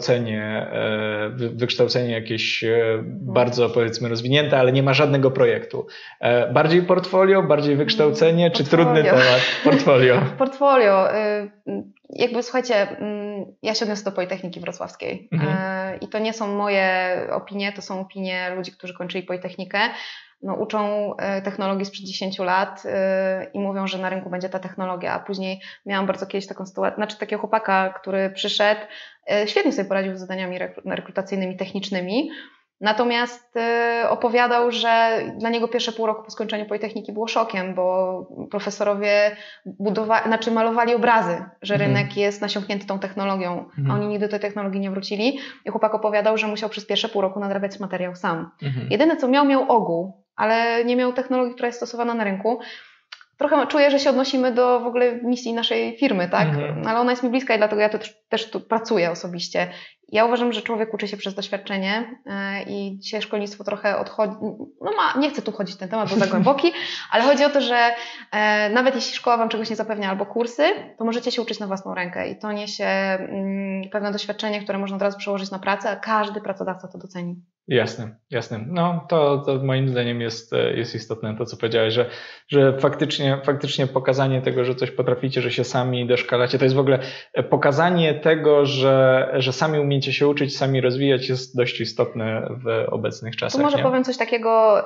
wykształcenie jakieś bardzo powiedzmy rozwinięte, ale nie ma żadnego projektu. Bardziej portfolio, bardziej wykształcenie, czy trudny temat? Portfolio. Portfolio. Jakby słuchajcie, ja się odniosę do Politechniki Wrocławskiej i to nie są moje opinie, to są opinie ludzi, którzy kończyli Politechnikę. Uczą technologii sprzed 10 lat i mówią, że na rynku będzie ta technologia, a później miałam bardzo kiedyś taką sytuację, takiego chłopaka, który przyszedł, świetnie sobie poradził z zadaniami rekrutacyjnymi, techniczny, natomiast opowiadał, że dla niego pierwsze pół roku po skończeniu Politechniki było szokiem, bo profesorowie malowali obrazy, że rynek jest nasiąknięty tą technologią, a oni nigdy do tej technologii nie wrócili i chłopak opowiadał, że musiał przez pierwsze pół roku nadrabiać materiał sam. Jedyne co miał też ale nie miał technologii, która jest stosowana na rynku. Trochę czuję, że się odnosimy do w ogóle misji naszej firmy, tak? Ale ona jest mi bliska i dlatego ja też tu pracuję osobiście. Ja uważam, że człowiek uczy się przez doświadczenie i dzisiaj szkolnictwo trochę odchodzi, nie chcę tu chodzić w ten temat, bo za głęboki, ale chodzi o to, że nawet jeśli szkoła wam czegoś nie zapewnia albo kursy, to możecie się uczyć na własną rękę i to niesie pewne doświadczenie, które można od razu przełożyć na pracę, a każdy pracodawca to doceni. Jasne, jasne. No to moim zdaniem jest istotne to, co powiedziałeś, że faktycznie pokazanie tego, że coś potraficie, że się sami doszkalacie, to jest w ogóle pokazanie tego, że sami umiecie się uczyć, sami rozwijać, jest dość istotne w obecnych czasach. Tu może powiem coś takiego,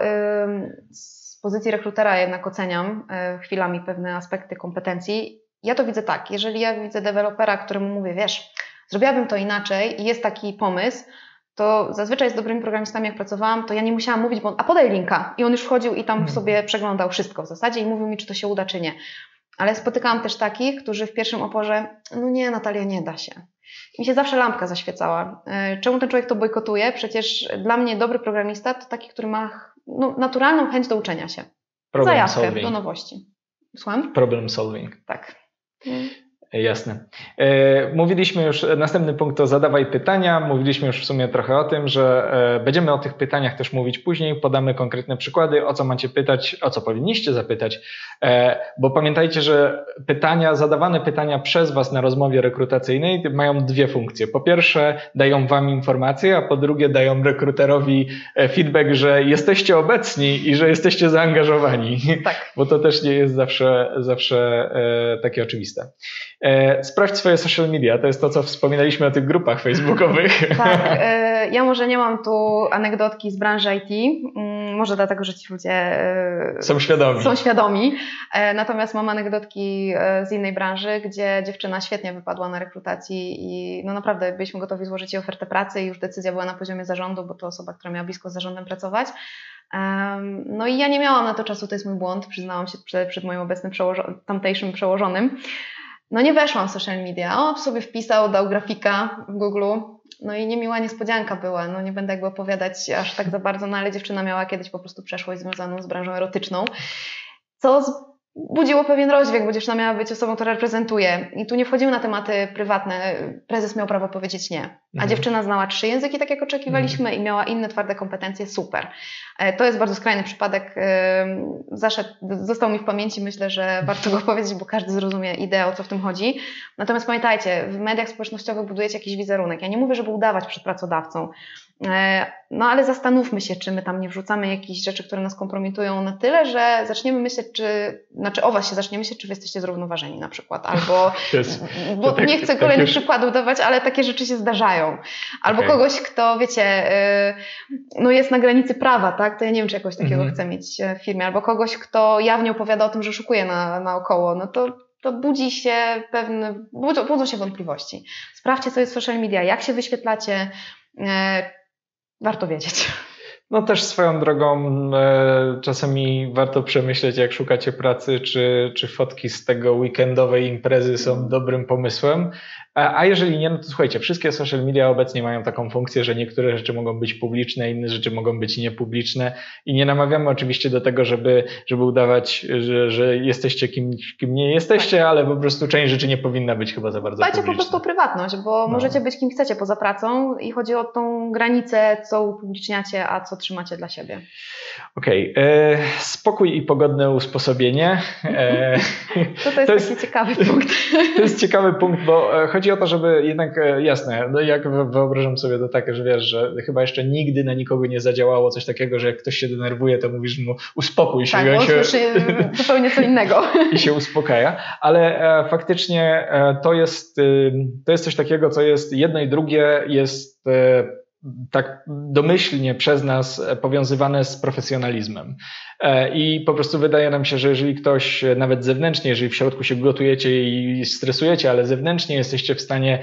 z pozycji rekrutera jednak oceniam chwilami pewne aspekty kompetencji. Ja to widzę tak, jeżeli ja widzę dewelopera, któremu mówię, wiesz, zrobiłabym to inaczej i jest taki pomysł, to zazwyczaj z dobrymi programistami, jak pracowałam, to ja nie musiałam mówić, a podaj linka. I on już wchodził i tam sobie przeglądał wszystko w zasadzie i mówił mi, czy to się uda, czy nie. Ale spotykałam też takich, którzy w pierwszym oporze, no nie, Natalia, nie da się. I mi się zawsze lampka zaświecała. Czemu ten człowiek to bojkotuje? Przecież dla mnie dobry programista to taki, który ma naturalną chęć do uczenia się. Zajawkę do nowości. Słucham? Problem solving. Tak. Jasne. Mówiliśmy już, następny punkt to zadawaj pytania. Mówiliśmy już w sumie trochę o tym, że będziemy o tych pytaniach też mówić później. Podamy konkretne przykłady, o co macie pytać, o co powinniście zapytać. Bo pamiętajcie, że zadawane pytania przez Was na rozmowie rekrutacyjnej mają dwie funkcje. Po pierwsze dają Wam informacje, a po drugie dają rekruterowi feedback, że jesteście obecni i że jesteście zaangażowani. Tak. Bo to też nie jest zawsze takie oczywiste. Sprawdź swoje social media, to jest to, co wspominaliśmy o tych grupach facebookowych. Tak, ja może nie mam tu anegdotki z branży IT, może dlatego, że ci ludzie są świadomi. Natomiast mam anegdotki z innej branży, gdzie dziewczyna świetnie wypadła na rekrutacji i no naprawdę byliśmy gotowi złożyć jej ofertę pracy i już decyzja była na poziomie zarządu, bo to osoba, która miała blisko z zarządem pracować. No i ja nie miałam na to czasu, to jest mój błąd, przyznałam się przed moim obecnym tamtejszym przełożonym. No nie weszłam w social media, on sobie wpisał, dał grafika w Google, no i niemiła niespodzianka była, no nie będę jakby opowiadać aż tak za bardzo, no ale dziewczyna miała kiedyś po prostu przeszłość związaną z branżą erotyczną, co budziło pewien rozdźwięk, bo dziewczyna miała być osobą, która reprezentuje i tu nie wchodziły na tematy prywatne, prezes miał prawo powiedzieć nie, a dziewczyna znała 3 języki, tak jak oczekiwaliśmy i miała inne twarde kompetencje, super. To jest bardzo skrajny przypadek, został mi w pamięci, myślę, że warto go powiedzieć, bo każdy zrozumie ideę, o co w tym chodzi. Natomiast pamiętajcie, w mediach społecznościowych budujecie jakiś wizerunek. Ja nie mówię, żeby udawać przed pracodawcą, no ale zastanówmy się, czy my tam nie wrzucamy jakichś rzeczy, które nas kompromitują na tyle, że zaczniemy myśleć, o Was się zacznie myśleć, czy Wy jesteście zrównoważeni na przykład, albo, bo nie chcę kolejnych przykładów dawać, ale takie rzeczy się zdarzają. Albo kogoś, kto, wiecie, no jest na granicy prawa, tak? To ja nie wiem, czy jakoś takiego chcę mieć w firmie, albo kogoś, kto jawnie opowiada o tym, że oszukuje naokoło, no to budzą się wątpliwości. Sprawdźcie, co jest w social media, jak się wyświetlacie, warto wiedzieć. No też swoją drogą czasami warto przemyśleć, jak szukacie pracy, czy fotki z tego weekendowej imprezy są dobrym pomysłem. A jeżeli nie, no to słuchajcie, wszystkie social media obecnie mają taką funkcję, że niektóre rzeczy mogą być publiczne, inne rzeczy mogą być niepubliczne i nie namawiamy oczywiście do tego, żeby udawać, że jesteście kim nie jesteście, ale po prostu część rzeczy nie powinna być chyba za bardzo publiczna. Dbajcie po prostu o prywatność, bo możecie być kim chcecie poza pracą i chodzi o tą granicę, co upubliczniacie, a co trzymacie dla siebie. Okej. Spokój i pogodne usposobienie. To jest taki ciekawy punkt. To jest ciekawy punkt, bo chodzi o to, żeby jednak, jasne, no jak wyobrażam sobie to takie, że wiesz, że chyba jeszcze nigdy na nikogo nie zadziałało coś takiego, że jak ktoś się denerwuje, to mówisz mu uspokój się. Tak, bo on słyszy zupełnie co innego. I się uspokaja, ale faktycznie to jest coś takiego, co jest jedno i drugie jest tak domyślnie przez nas powiązywane z profesjonalizmem. I po prostu wydaje nam się, że jeżeli ktoś nawet zewnętrznie, jeżeli w środku się gotujecie i stresujecie, ale zewnętrznie jesteście w stanie,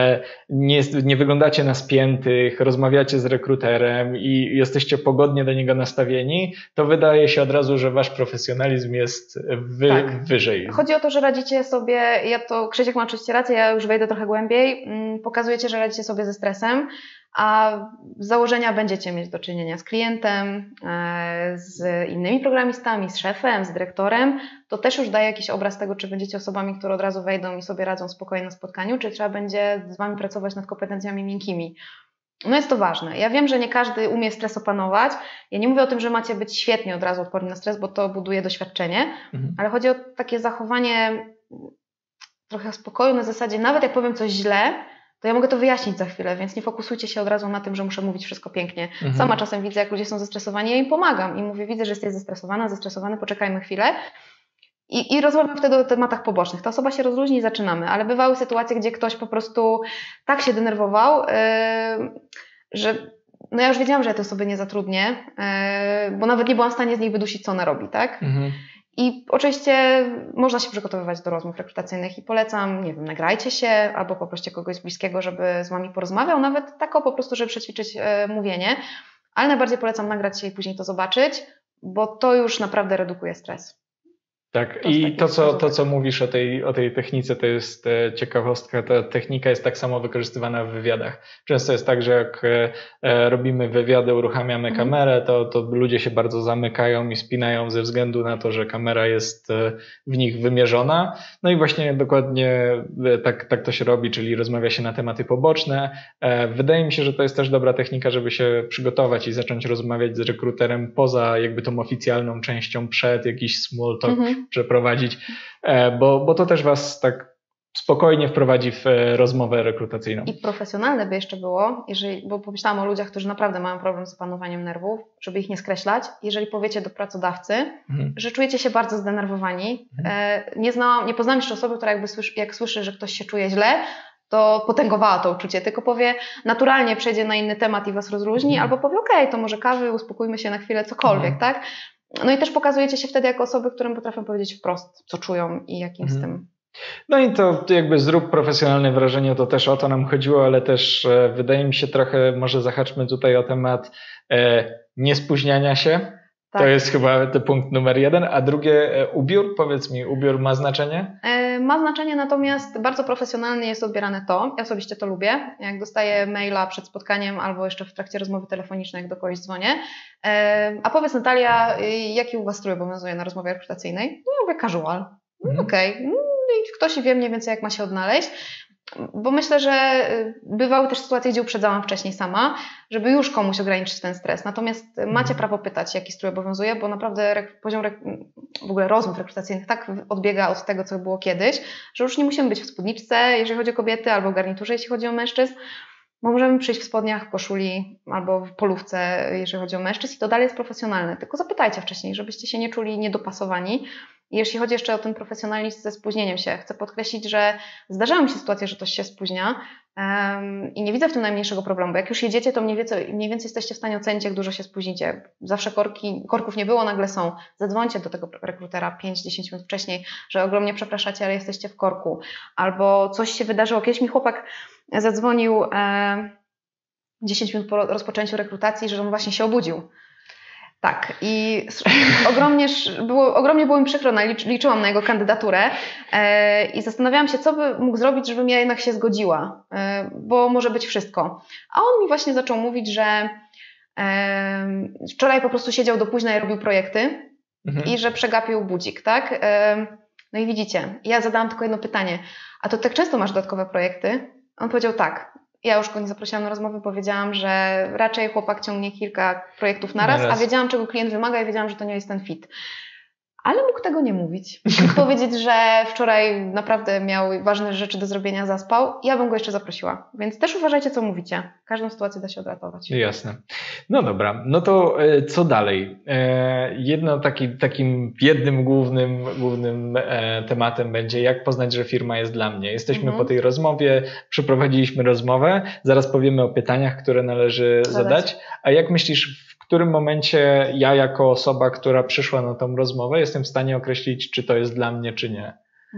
nie wyglądacie na spiętych, rozmawiacie z rekruterem i jesteście pogodnie do niego nastawieni, to wydaje się od razu, że wasz profesjonalizm jest wyżej. Chodzi o to, że radzicie sobie, Krzysiek ma oczywiście rację, ja już wejdę trochę głębiej, pokazujecie, że radzicie sobie ze stresem, a z założenia będziecie mieć do czynienia z klientem, z innymi programistami, z szefem, z dyrektorem, to też już daje jakiś obraz tego, czy będziecie osobami, które od razu wejdą i sobie radzą spokojnie na spotkaniu, czy trzeba będzie z Wami pracować nad kompetencjami miękkimi. No jest to ważne. Ja wiem, że nie każdy umie stres opanować. Ja nie mówię o tym, że macie być świetnie od razu odporni na stres, bo to buduje doświadczenie, ale chodzi o takie zachowanie trochę spokoju na zasadzie, nawet jak powiem coś źle, to ja mogę to wyjaśnić za chwilę, więc nie fokusujcie się od razu na tym, że muszę mówić wszystko pięknie. Sama czasem widzę, jak ludzie są zestresowani, ja im pomagam i mówię, widzę, że jesteś zestresowany, poczekajmy chwilę. I rozmawiam wtedy o tematach pobocznych. Ta osoba się rozluźni i zaczynamy, ale bywały sytuacje, gdzie ktoś po prostu tak się denerwował, że no ja już wiedziałam, że ja tej osoby nie zatrudnię, bo nawet nie byłam w stanie z niej wydusić, co ona robi, tak? I oczywiście można się przygotowywać do rozmów rekrutacyjnych i polecam, nie wiem, nagrajcie się albo poproście kogoś bliskiego, żeby z Wami porozmawiał, nawet tak po prostu, żeby przećwiczyć mówienie, ale najbardziej polecam nagrać się i później to zobaczyć, bo to już naprawdę redukuje stres. Tak, i to, co mówisz o tej technice, to jest ciekawostka. Ta technika jest tak samo wykorzystywana w wywiadach. Często jest tak, że jak robimy wywiady, uruchamiamy kamerę, to ludzie się bardzo zamykają i spinają ze względu na to, że kamera jest w nich wymierzona. No i właśnie dokładnie tak to się robi, czyli rozmawia się na tematy poboczne. Wydaje mi się, że to jest też dobra technika, żeby się przygotować i zacząć rozmawiać z rekruterem poza jakby tą oficjalną częścią, przed jakiś small talk przeprowadzić, bo to też Was tak spokojnie wprowadzi w rozmowę rekrutacyjną. I profesjonalne by jeszcze było, bo pomyślałam o ludziach, którzy naprawdę mają problem z opanowaniem nerwów, żeby ich nie skreślać. Jeżeli powiecie do pracodawcy, że czujecie się bardzo zdenerwowani, nie poznałam jeszcze osoby, która jak słyszy, że ktoś się czuje źle, to potęgowała to uczucie, tylko powie, naturalnie przejdzie na inny temat i Was rozluźni, albo powie, okej, to może kawy, uspokójmy się na chwilę, cokolwiek, tak? No i też pokazujecie się wtedy jako osoby, którym potrafią powiedzieć wprost, co czują i jakim z tym. No i to jakby zrób profesjonalne wrażenie, to też o to nam chodziło, ale też wydaje mi się trochę, może zahaczmy tutaj o temat niespóźniania się. Tak. To jest chyba punkt numer 1, a drugie ubiór, powiedz mi, ubiór ma znaczenie? Ma znaczenie, natomiast bardzo profesjonalnie jest odbierane to. Ja osobiście to lubię. Jak dostaję maila przed spotkaniem albo jeszcze w trakcie rozmowy telefonicznej, jak do kogoś dzwonię. A powiedz, Natalia, jaki u Was strój obowiązuje na rozmowie rekrutacyjnej? No ja mówię casual. Okej. Ktoś wie mniej więcej, jak ma się odnaleźć. Bo myślę, że bywały też sytuacje, gdzie uprzedzałam wcześniej sama, żeby już komuś ograniczyć ten stres. Natomiast macie prawo pytać, jaki strój obowiązuje, bo naprawdę poziom w ogóle rozmów rekrutacyjnych tak odbiega od tego, co było kiedyś, że już nie musimy być w spódniczce, jeżeli chodzi o kobiety, albo w garniturze, jeśli chodzi o mężczyzn. Bo możemy przyjść w spodniach, w koszuli albo w polówce, jeżeli chodzi o mężczyzn, i to dalej jest profesjonalne. Tylko zapytajcie wcześniej, żebyście się nie czuli niedopasowani. I jeśli chodzi jeszcze o ten profesjonalizm ze spóźnieniem się, chcę podkreślić, że zdarzają mi się sytuacje, że ktoś się spóźnia i nie widzę w tym najmniejszego problemu, bo jak już jedziecie, to mniej więcej jesteście w stanie ocenić, jak dużo się spóźnicie. Zawsze korków nie było, nagle są. Zadzwońcie do tego rekrutera 5-10 minut wcześniej, że ogromnie przepraszacie, ale jesteście w korku. Albo coś się wydarzyło. Kiedyś mi chłopak zadzwonił 10 minut po rozpoczęciu rekrutacji, że on właśnie się obudził. Tak, i ogromnie było mi przykro, liczyłam na jego kandydaturę i zastanawiałam się, co by mógł zrobić, żebym ja jednak się zgodziła, bo może być wszystko. A on mi właśnie zaczął mówić, że wczoraj po prostu siedział do późna i robił projekty i że przegapił budzik, tak? No i widzicie, ja zadałam tylko jedno pytanie, a to tak często masz dodatkowe projekty? On powiedział tak. Ja już go nie zaprosiłam na rozmowę, powiedziałam, że raczej chłopak ciągnie kilka projektów naraz, a wiedziałam, czego klient wymaga i wiedziałam, że to nie jest ten fit. Ale mógł tego nie mówić. Mógł powiedzieć, że wczoraj naprawdę miał ważne rzeczy do zrobienia, zaspał. Ja bym go jeszcze zaprosiła. Więc też uważajcie, co mówicie. Każdą sytuację da się odratować. Jasne. No dobra, no to co dalej? Takim jednym głównym tematem będzie, jak poznać, że firma jest dla mnie. Jesteśmy po tej rozmowie, przeprowadziliśmy rozmowę, zaraz powiemy o pytaniach, które należy zadać. A jak myślisz, w którym momencie ja jako osoba, która przyszła na tą rozmowę, jestem w stanie określić, czy to jest dla mnie, czy nie?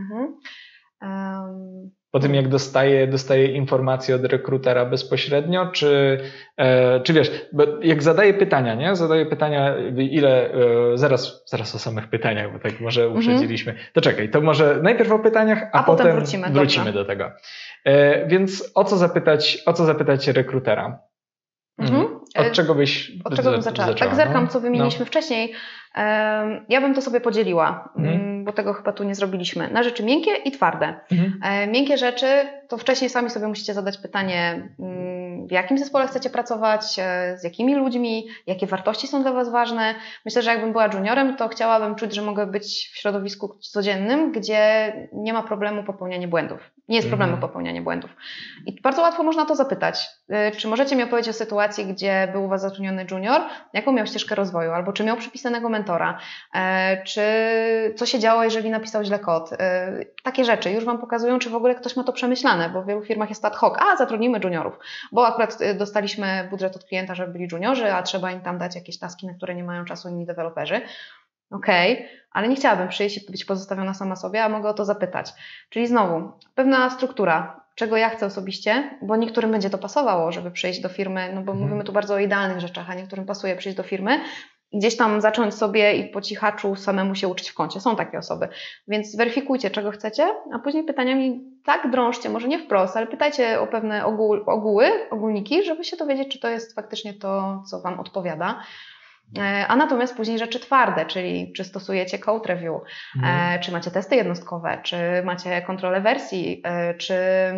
Po tym, jak dostaję informacje od rekrutera bezpośrednio, czy wiesz, bo jak zadaję pytania, nie? Zadaję pytania, zaraz o samych pytaniach, bo tak może uprzedziliśmy. To czekaj, to może najpierw o pytaniach, a potem wrócimy do tego. Więc o co zapytać rekrutera? Od czego bym zaczęła? Tak zerkam, co wymieniliśmy wcześniej. Ja bym to sobie podzieliła, bo tego chyba tu nie zrobiliśmy, na rzeczy miękkie i twarde. Miękkie rzeczy to wcześniej sami sobie musicie zadać pytanie, w jakim zespole chcecie pracować, z jakimi ludźmi, jakie wartości są dla Was ważne. Myślę, że jakbym była juniorem, to chciałabym czuć, że mogę być w środowisku codziennym, gdzie nie ma problemu popełniania błędów. Nie jest problemu popełniania błędów. I bardzo łatwo można to zapytać. Czy możecie mi opowiedzieć o sytuacji, gdzie był u Was zatrudniony junior, jaką miał ścieżkę rozwoju, albo czy miał przypisanego mentora, czy co się działo, jeżeli napisał źle kod. Takie rzeczy już Wam pokazują, czy w ogóle ktoś ma to przemyślane, bo w wielu firmach jest ad hoc, zatrudnimy juniorów, bo akurat dostaliśmy budżet od klienta, żeby byli juniorzy, a trzeba im tam dać jakieś taski, na które nie mają czasu inni deweloperzy. Okej, ale nie chciałabym przyjść i być pozostawiona sama sobie, a mogę o to zapytać. Czyli znowu, pewna struktura, czego ja chcę osobiście, bo niektórym będzie to pasowało, żeby przyjść do firmy, no bo mówimy tu bardzo o idealnych rzeczach, a niektórym pasuje przyjść do firmy, gdzieś tam zacząć sobie i po cichaczu samemu się uczyć w kącie. Są takie osoby. Więc weryfikujcie, czego chcecie, a później pytaniami tak drążcie, może nie wprost, ale pytajcie o pewne ogólniki, żeby się dowiedzieć, czy to jest faktycznie to, co Wam odpowiada. A natomiast później rzeczy twarde, czyli czy stosujecie code review, czy macie testy jednostkowe, czy macie kontrolę wersji, czy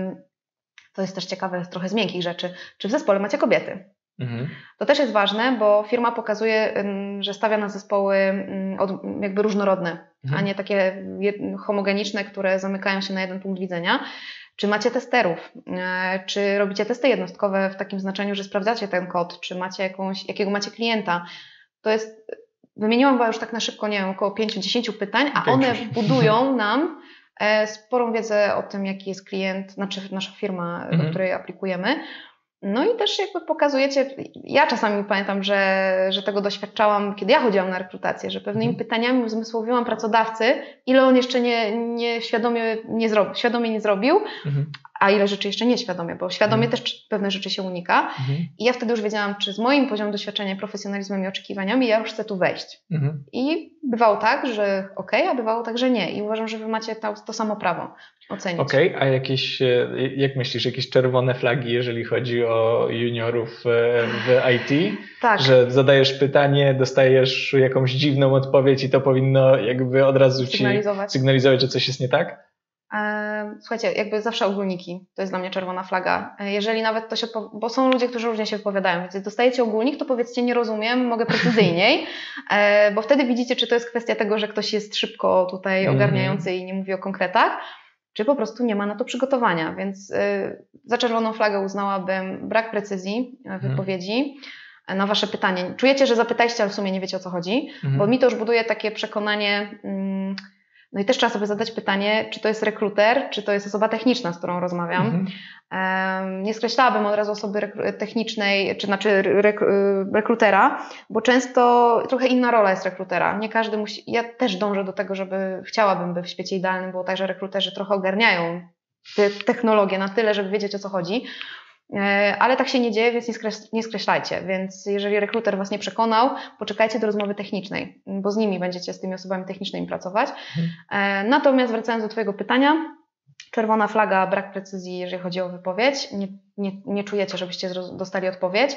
to jest też ciekawe, trochę z miękkich rzeczy, czy w zespole macie kobiety. To też jest ważne, bo firma pokazuje, że stawia na zespoły jakby różnorodne, a nie takie homogeniczne, które zamykają się na jeden punkt widzenia. Czy macie testerów, czy robicie testy jednostkowe w takim znaczeniu, że sprawdzacie ten kod, czy macie jakiego macie klienta. To jest, wymieniłam już tak na szybko, nie wiem, około 5-10 pytań, a one budują nam sporą wiedzę o tym, jaki jest klient, znaczy nasza firma, do której aplikujemy. No i też jakby pokazujecie, ja czasami pamiętam, że tego doświadczałam, kiedy ja chodziłam na rekrutację, że pewnymi pytaniami uzmysłowiłam pracodawcy, ile on jeszcze świadomie nie zrobił, a ile rzeczy jeszcze nieświadomie, bo świadomie też pewne rzeczy się unika. I ja wtedy już wiedziałam, czy z moim poziomem doświadczenia, profesjonalizmem i oczekiwaniami ja już chcę tu wejść. I bywało tak, że okej, a bywało tak, że nie. I uważam, że Wy macie to samo prawo ocenić. Okej, a jak myślisz, jakieś czerwone flagi, jeżeli chodzi o juniorów w IT? Tak. Że zadajesz pytanie, dostajesz jakąś dziwną odpowiedź i to powinno jakby od razu sygnalizować, że coś jest nie tak? Słuchajcie, jakby zawsze ogólniki, to jest dla mnie czerwona flaga. Jeżeli nawet to się bo są ludzie, którzy różnie się wypowiadają, więc jak dostajecie ogólnik, to powiedzcie nie rozumiem, mogę precyzyjniej, bo wtedy widzicie, czy to jest kwestia tego, że ktoś jest szybko tutaj ogarniający i nie mówi o konkretach, czy po prostu nie ma na to przygotowania, więc za czerwoną flagę uznałabym brak precyzji wypowiedzi na Wasze pytanie. Czujecie, że zapytaliście, ale w sumie nie wiecie, o co chodzi, bo mi to już buduje takie przekonanie. No i też trzeba sobie zadać pytanie, czy to jest rekruter, czy to jest osoba techniczna, z którą rozmawiam. Nie skreślałabym od razu osoby technicznej, rekrutera, bo często trochę inna rola jest rekrutera. Nie każdy musi. Ja też dążę do tego, chciałabym, by w świecie idealnym było tak, że rekruterzy trochę ogarniają te technologie na tyle, żeby wiedzieć, o co chodzi. Ale tak się nie dzieje, więc nie skreślajcie. Więc jeżeli rekruter Was nie przekonał, poczekajcie do rozmowy technicznej, bo z nimi będziecie z tymi osobami technicznymi pracować. Natomiast wracając do Twojego pytania, czerwona flaga, brak precyzji, jeżeli chodzi o wypowiedź. Nie czujecie, żebyście dostali odpowiedź.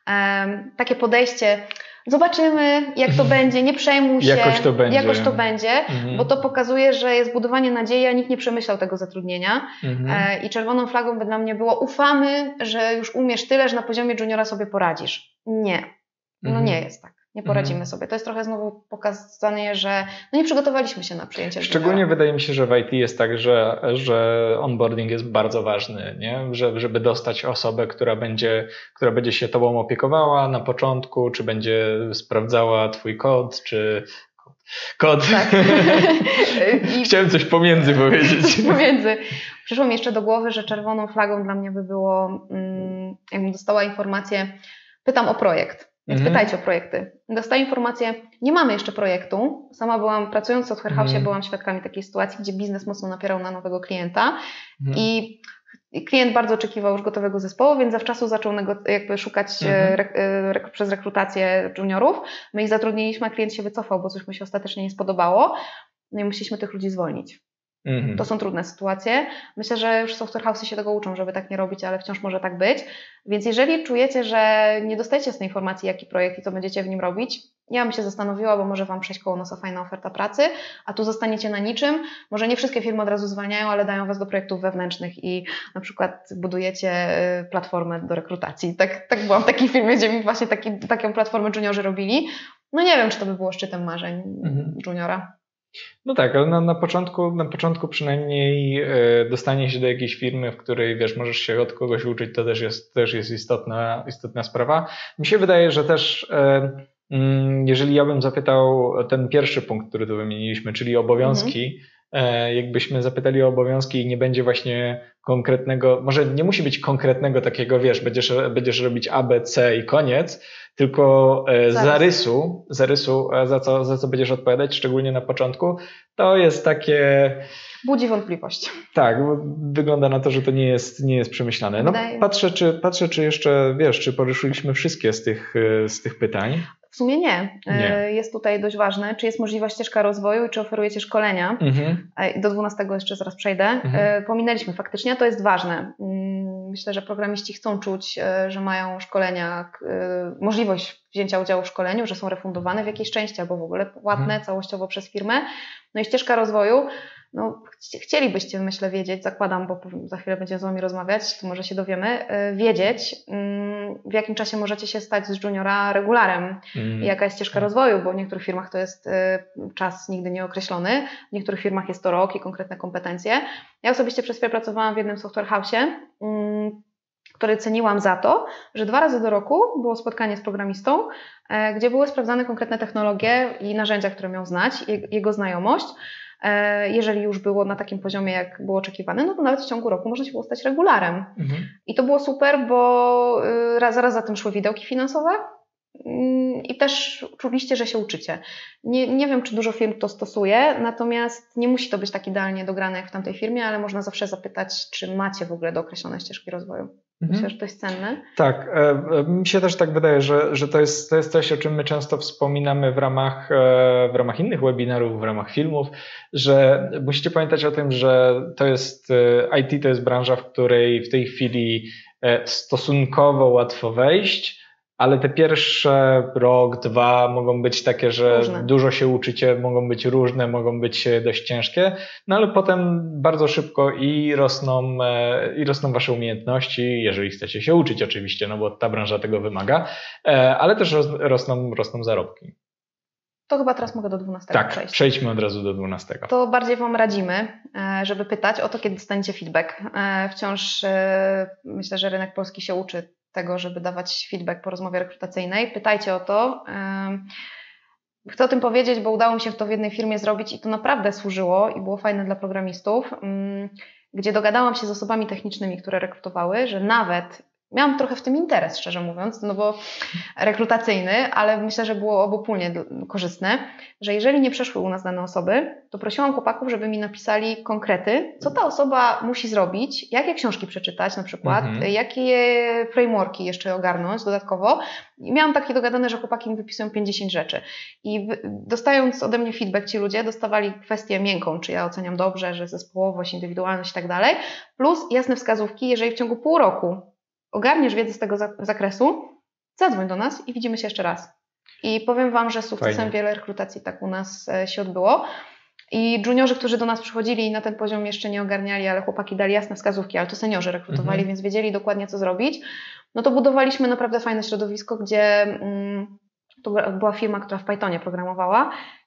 Takie podejście, zobaczymy, jak to będzie, nie przejmuj się, jakoś to będzie, bo to pokazuje, że jest budowanie nadziei, a nikt nie przemyślał tego zatrudnienia. I czerwoną flagą by dla mnie było, ufamy, że już umiesz tyle, że na poziomie juniora sobie poradzisz. Nie, nie jest tak. Nie poradzimy sobie. To jest trochę znowu pokazanie, że nie przygotowaliśmy się na przyjęcie. Szczególnie wydaje mi się, że w IT jest tak, że onboarding jest bardzo ważny, nie? Żeby dostać osobę, która będzie się Tobą opiekowała na początku, czy będzie sprawdzała Twój kod, czy kod. Tak. Chciałem coś pomiędzy powiedzieć. Przyszło mi jeszcze do głowy, że czerwoną flagą dla mnie by było, jakbym dostała informację, pytam o projekt. Więc pytajcie o projekty. Dostaję informację, nie mamy jeszcze projektu. Sama pracując w Software House, byłam świadkami takiej sytuacji, gdzie biznes mocno napierał na nowego klienta i klient bardzo oczekiwał już gotowego zespołu, więc zawczasu zaczął jakby szukać przez rekrutację juniorów. My ich zatrudniliśmy, a klient się wycofał, bo coś mu się ostatecznie nie spodobało. No i musieliśmy tych ludzi zwolnić. To są trudne sytuacje. Myślę, że już software house'y się tego uczą, żeby tak nie robić, ale wciąż może tak być. Więc jeżeli czujecie, że nie dostajecie z tej informacji, jaki projekt i co będziecie w nim robić, ja bym się zastanowiła, bo może Wam przejść koło nosa fajna oferta pracy, a tu zostaniecie na niczym. Może nie wszystkie firmy od razu zwalniają, ale dają Was do projektów wewnętrznych i na przykład budujecie platformę do rekrutacji. Tak byłam w takiej firmie, gdzie mi właśnie taką platformę juniorzy robili. No nie wiem, czy to by było szczytem marzeń juniora. No tak, ale na początku przynajmniej dostanie się do jakiejś firmy, w której wiesz, możesz się od kogoś uczyć, to też jest istotna sprawa. Mi się wydaje, że też jeżeli ja bym zapytał ten pierwszy punkt, który tu wymieniliśmy, czyli obowiązki, jakbyśmy zapytali o obowiązki i nie będzie właśnie konkretnego, może nie musi być konkretnego takiego, wiesz, będziesz robić A, B, C i koniec, tylko zarysu, za co będziesz odpowiadać, szczególnie na początku, to jest takie... Budzi wątpliwość. Tak, wygląda na to, że to nie jest przemyślane. No, patrzę, czy jeszcze, wiesz, czy poruszyliśmy wszystkie z tych pytań. W sumie nie. Jest tutaj dość ważne, czy jest możliwa ścieżka rozwoju i czy oferujecie szkolenia. Do 12 jeszcze zaraz przejdę. Pominęliśmy faktycznie, to jest ważne. Myślę, że programiści chcą czuć, że mają szkolenia, możliwość wzięcia udziału w szkoleniu, że są refundowane w jakiejś części albo w ogóle płatne całościowo przez firmę. No i ścieżka rozwoju. No, chcielibyście, myślę, wiedzieć, zakładam, bo za chwilę będziemy z Wami rozmawiać, to może się dowiemy, wiedzieć, w jakim czasie możecie się stać z juniora regularem i jaka jest ścieżka rozwoju, bo w niektórych firmach to jest czas nigdy nieokreślony, w niektórych firmach jest to rok i konkretne kompetencje. Ja osobiście przez chwilę pracowałam w jednym software house'ie, który ceniłam za to, że 2 razy do roku było spotkanie z programistą, gdzie były sprawdzane konkretne technologie i narzędzia, które miał znać, jego znajomość. Jeżeli już było na takim poziomie, jak było oczekiwane, no to nawet w ciągu roku można się było stać regularem. I to było super, bo zaraz za tym szły widełki finansowe i też czuliście, że się uczycie. Nie wiem, czy dużo firm to stosuje, natomiast nie musi to być tak idealnie dograne jak w tamtej firmie, ale można zawsze zapytać, czy macie w ogóle dookreślone ścieżki rozwoju. Myślę, że to jest cenne. Tak, mi się też tak wydaje, że to jest coś, o czym my często wspominamy w ramach innych webinarów, w ramach filmów, że musicie pamiętać o tym, że to jest IT, to jest branża, w której w tej chwili stosunkowo łatwo wejść, ale te pierwsze rok, 2 mogą być takie, że dużo się uczycie, mogą być różne, mogą być dość ciężkie, no ale potem bardzo szybko i rosną wasze umiejętności, jeżeli chcecie się uczyć oczywiście, no bo ta branża tego wymaga, ale też rosną zarobki. To chyba teraz mogę do 12 przejść. Tak, przejdźmy od razu do 12. To bardziej Wam radzimy, żeby pytać o to, kiedy dostaniecie feedback. Wciąż myślę, że rynek polski się uczy tego, żeby dawać feedback po rozmowie rekrutacyjnej. Pytajcie o to. Chcę o tym powiedzieć, bo udało mi się to w jednej firmie zrobić i to naprawdę służyło i było fajne dla programistów, gdzie dogadałam się z osobami technicznymi, które rekrutowały, że nawet miałam trochę w tym interes, szczerze mówiąc, no bo rekrutacyjny, ale myślę, że było obopólnie korzystne, że jeżeli nie przeszły u nas dane osoby, to prosiłam chłopaków, żeby mi napisali konkrety, co ta osoba musi zrobić, jakie książki przeczytać na przykład, jakie frameworki jeszcze ogarnąć dodatkowo. I miałam takie dogadane, że chłopaki mi wypisują 50 rzeczy. I dostając ode mnie feedback, ci ludzie dostawali kwestię miękką, czy ja oceniam dobrze, że zespołowość, indywidualność i tak dalej, plus jasne wskazówki, jeżeli w ciągu pół roku ogarniesz wiedzę z tego zakresu, zadzwoń do nas i widzimy się jeszcze raz. I powiem Wam, że sukcesem wiele rekrutacji tak u nas się odbyło. I juniorzy, którzy do nas przychodzili i na ten poziom jeszcze nie ogarniali, ale chłopaki dali jasne wskazówki, ale to seniorzy rekrutowali, więc wiedzieli dokładnie, co zrobić. No to budowaliśmy naprawdę fajne środowisko, gdzie to była firma, która w Pythonie programowała.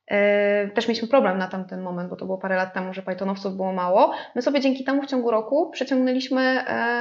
Też mieliśmy problem na tamten moment, bo to było parę lat temu, że Pythonowców było mało. My sobie dzięki temu w ciągu roku przeciągnęliśmy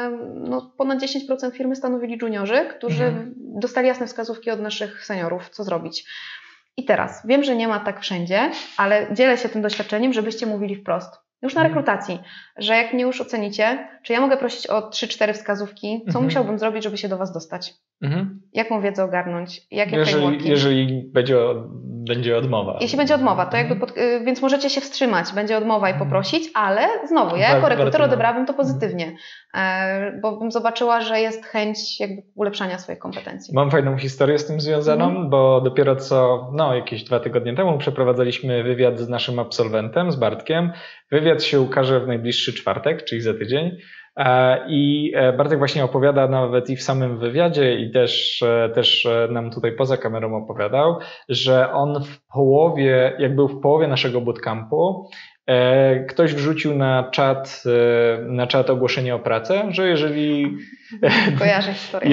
ponad 10% firmy stanowili juniorzy, którzy dostali jasne wskazówki od naszych seniorów, co zrobić. I teraz, wiem, że nie ma tak wszędzie, ale dzielę się tym doświadczeniem, żebyście mówili wprost. Już na rekrutacji, że jak mnie już ocenicie, czy ja mogę prosić o 3-4 wskazówki, co musiałbym zrobić, żeby się do Was dostać? Jaką wiedzę ogarnąć? Jakie frameworki? Jeżeli będzie będzie odmowa. Jeśli będzie odmowa, to jakby więc możecie się wstrzymać, będzie odmowa i poprosić, ale znowu ja jako rekruter odebrałabym to pozytywnie, bo bym zobaczyła, że jest chęć jakby ulepszania swoich kompetencji. Mam fajną historię z tym związaną, bo dopiero co jakieś 2 tygodnie temu przeprowadzaliśmy wywiad z naszym absolwentem, z Bartkiem. Wywiad się ukaże w najbliższy czwartek, czyli za tydzień. I Bartek właśnie opowiada nawet i w samym wywiadzie i też nam tutaj poza kamerą opowiadał, że on jak był w połowie naszego bootcampu, ktoś wrzucił na czat ogłoszenie o pracę, że jeżeli kojarzę historię.